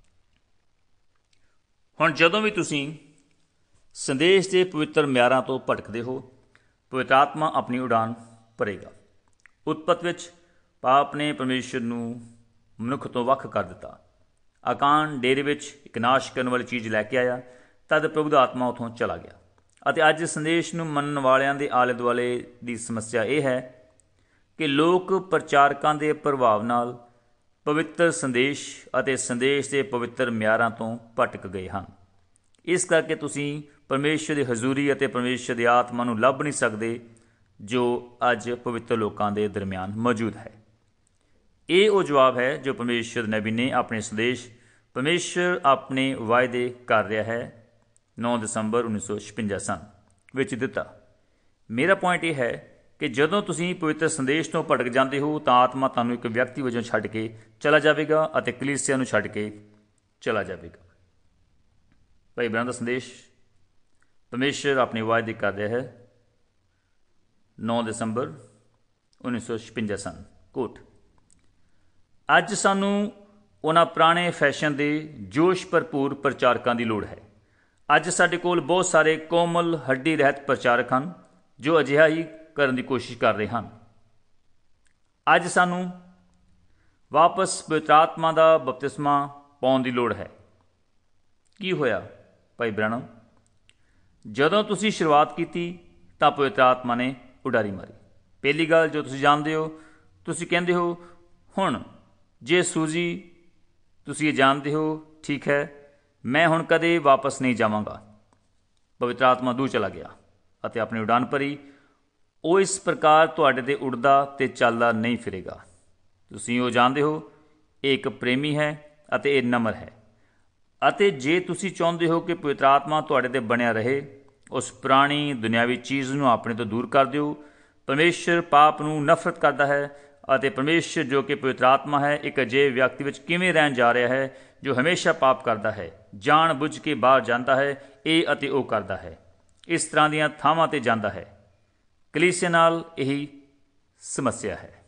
ਹੁਣ ਜਦੋਂ ਵੀ ਤੁਸੀਂ ਸੰਦੇਸ਼ ਦੇ ਪਵਿੱਤਰ ਮਿਆਰਾਂ ਤੋਂ ਭਟਕਦੇ ਹੋ, ਪਵਿੱਤਰ ਆਤਮਾ ਆਪਣੀ ਉਡਾਨ ਭਰੇਗਾ। ਉਤਪਤ ਵਿੱਚ ਪਾਪ ਨੇ ਪਰਮੇਸ਼ਰ ਨੂੰ ਮਨੁੱਖ ਤੋਂ ਵੱਖ ਕਰ ਦਿੱਤਾ। ਆਕਾਨ ਡੇਰੇ ਵਿੱਚ ਇੱਕ ਨਾਸ਼ ਕਰਨ ਵਾਲੀ ਚੀਜ਼ ਲੈ ਕੇ ਆਇਆ, ਤਦ ਪ੍ਰਭੂ ਦਾ ਆਤਮਾ ਉੱਥੋਂ ਚਲਾ ਗਿਆ। ਅਤੇ ਅੱਜ ਸੰਦੇਸ਼ ਨੂੰ ਮੰਨਣ ਵਾਲਿਆਂ ਦੇ ਆਲੇ ਦੁਆਲੇ ਦੀ ਸਮੱਸਿਆ ਇਹ ਹੈ ਕਿ ਲੋਕ ਪ੍ਰਚਾਰਕਾਂ ਦੇ ਪ੍ਰਭਾਵ ਨਾਲ ਪਵਿੱਤਰ ਸੰਦੇਸ਼ ਅਤੇ ਸੰਦੇਸ਼ ਦੇ ਪਵਿੱਤਰ ਮਿਆਰਾਂ ਤੋਂ ਭਟਕ ਗਏ ਹਨ। ਇਸ ਕਰਕੇ ਤੁਸੀਂ ਪਰਮੇਸ਼ਰ ਦੀ ਹਜ਼ੂਰੀ ਅਤੇ ਪਰਮੇਸ਼ਰ ਦੀ ਆਤਮਾ ਨੂੰ ਲੱਭ ਨਹੀਂ ਸਕਦੇ ਜੋ ਅੱਜ ਪਵਿੱਤਰ ਲੋਕਾਂ ਦੇ ਦਰਮਿਆਨ ਮੌਜੂਦ ਹੈ। ਇਹ ਉਹ ਜਵਾਬ ਹੈ ਜੋ ਪਰਮੇਸ਼ਰ ਨਬੀ ਨੇ ਆਪਣੇ ਸੰਦੇਸ਼ ਪਰਮੇਸ਼ਰ ਆਪਣੇ ਵਾਅਦੇ ਕਰ ਰਿਹਾ ਹੈ 9 ਦਸੰਬਰ 1956 ਵਿੱਚ ਦਿੱਤਾ। ਮੇਰਾ ਪੁਆਇੰਟ ਇਹ ਹੈ ਕਿ ਜਦੋਂ ਤੁਸੀਂ ਪਵਿੱਤਰ ਸੰਦੇਸ਼ ਤੋਂ ਭਟਕ ਜਾਂਦੇ ਹੋ ਤਾਂ ਆਤਮਾ ਤੁਹਾਨੂੰ ਇੱਕ ਵਿਅਕਤੀ ਵਜੋਂ ਛੱਡ ਕੇ ਚਲਾ ਜਾਵੇਗਾ ਅਤੇ ਕਲੀਸਿਆ ਨੂੰ ਛੱਡ ਕੇ ਚਲਾ ਜਾਵੇਗਾ। ਭਾਈ ਬ੍ਰੈਨਮ ਦਾ ਸੰਦੇਸ਼ ਪਰਮੇਸ਼ਰ ਆਪਣੇ ਵਾਅਦੇ ਕਰ ਰਿਹਾ ਹੈ 9 ਦਸੰਬਰ 1956 ਸਨ। ਕੋਟ, ਅੱਜ ਸਾਨੂੰ ਉਹਨਾਂ ਪੁਰਾਣੇ ਫੈਸ਼ਨ ਦੇ ਜੋਸ਼ ਭਰਪੂਰ ਪ੍ਰਚਾਰਕਾਂ ਦੀ ਲੋੜ ਹੈ। ਅੱਜ ਸਾਡੇ ਕੋਲ ਬਹੁਤ ਸਾਰੇ ਕੋਮਲ ਹੱਡੀ ਰਹਿਤ ਪ੍ਰਚਾਰਕ ਹਨ ਜੋ ਅਜਿਹਾ ਹੀ ਕਰਨ ਦੀ ਕੋਸ਼ਿਸ਼ ਕਰ ਰਹੇ ਹਨ। ਅੱਜ ਸਾਨੂੰ ਵਾਪਸ ਪਵਿੱਤਰ ਆਤਮਾ ਦਾ ਬਪਤਿਸਮਾ ਪਾਉਣ ਦੀ ਲੋੜ ਹੈ। ਕੀ ਹੋਇਆ ਭਾਈ ਬ੍ਰੈਨਮ? ਜਦੋਂ ਤੁਸੀਂ ਸ਼ੁਰੂਆਤ ਕੀਤੀ ਤਾਂ ਪਵਿੱਤਰ ਆਤਮਾ ਨੇ ਉਡਾਰੀ ਮਾਰੀ। ਪਹਿਲੀ ਗੱਲ ਜੋ ਤੁਸੀਂ ਜਾਣਦੇ ਹੋ, ਤੁਸੀਂ ਕਹਿੰਦੇ ਹੋ ਹੁਣ ਜੇ ਸੂਜੀ ਤੁਸੀਂ ਇਹ ਜਾਣਦੇ ਹੋ, ਠੀਕ ਹੈ, ਮੈਂ ਹੁਣ ਕਦੇ ਵਾਪਸ ਨਹੀਂ ਜਾਵਾਂਗਾ। ਪਵਿੱਤਰ ਆਤਮਾ ਦੂਰ ਚਲਾ ਗਿਆ ਅਤੇ ਆਪਣੀ ਉਡਾਨ ਭਰੀ। ਉਹ ਇਸ ਪ੍ਰਕਾਰ ਤੁਹਾਡੇ 'ਤੇ ਉੱਡਦਾ ਅਤੇ ਚੱਲਦਾ ਨਹੀਂ ਫਿਰੇਗਾ। ਤੁਸੀਂ ਉਹ ਜਾਣਦੇ ਹੋ, ਇਹ ਇੱਕ ਪ੍ਰੇਮੀ ਹੈ ਅਤੇ ਇਹ ਨਮਰ ਹੈ। ਅਤੇ ਜੇ ਤੁਸੀਂ ਚਾਹੁੰਦੇ ਹੋ ਕਿ ਪਵਿੱਤਰ ਆਤਮਾ ਤੁਹਾਡੇ 'ਤੇ ਬਣਿਆ ਰਹੇ, ਉਸ ਪੁਰਾਣੀ ਦੁਨਿਆਵੀ ਚੀਜ਼ ਨੂੰ ਆਪਣੇ ਤੋਂ ਦੂਰ ਕਰ ਦਿਓ। ਪਰਮੇਸ਼ਰ ਪਾਪ ਨੂੰ ਨਫ਼ਰਤ ਕਰਦਾ ਹੈ ਅਤੇ ਪਰਮੇਸ਼ਰ ਜੋ ਕਿ ਪਵਿੱਤਰ ਆਤਮਾ ਹੈ ਇੱਕ ਅਜਿਹੇ ਵਿਅਕਤੀ ਵਿੱਚ ਕਿਵੇਂ ਰਹਿਣ ਜਾ ਰਿਹਾ ਹੈ ਜੋ ਹਮੇਸ਼ਾ ਪਾਪ ਕਰਦਾ ਹੈ, ਜਾਣ ਬੁੱਝ ਕੇ ਬਾਹਰ ਜਾਂਦਾ ਹੈ, ਇਹ ਅਤੇ ਉਹ ਕਰਦਾ ਹੈ, ਇਸ ਤਰ੍ਹਾਂ ਦੀਆਂ ਥਾਵਾਂ 'ਤੇ ਜਾਂਦਾ ਹੈ। ਕਲੀਸਿਆ ਨਾਲ ਇਹੀ ਸਮੱਸਿਆ ਹੈ।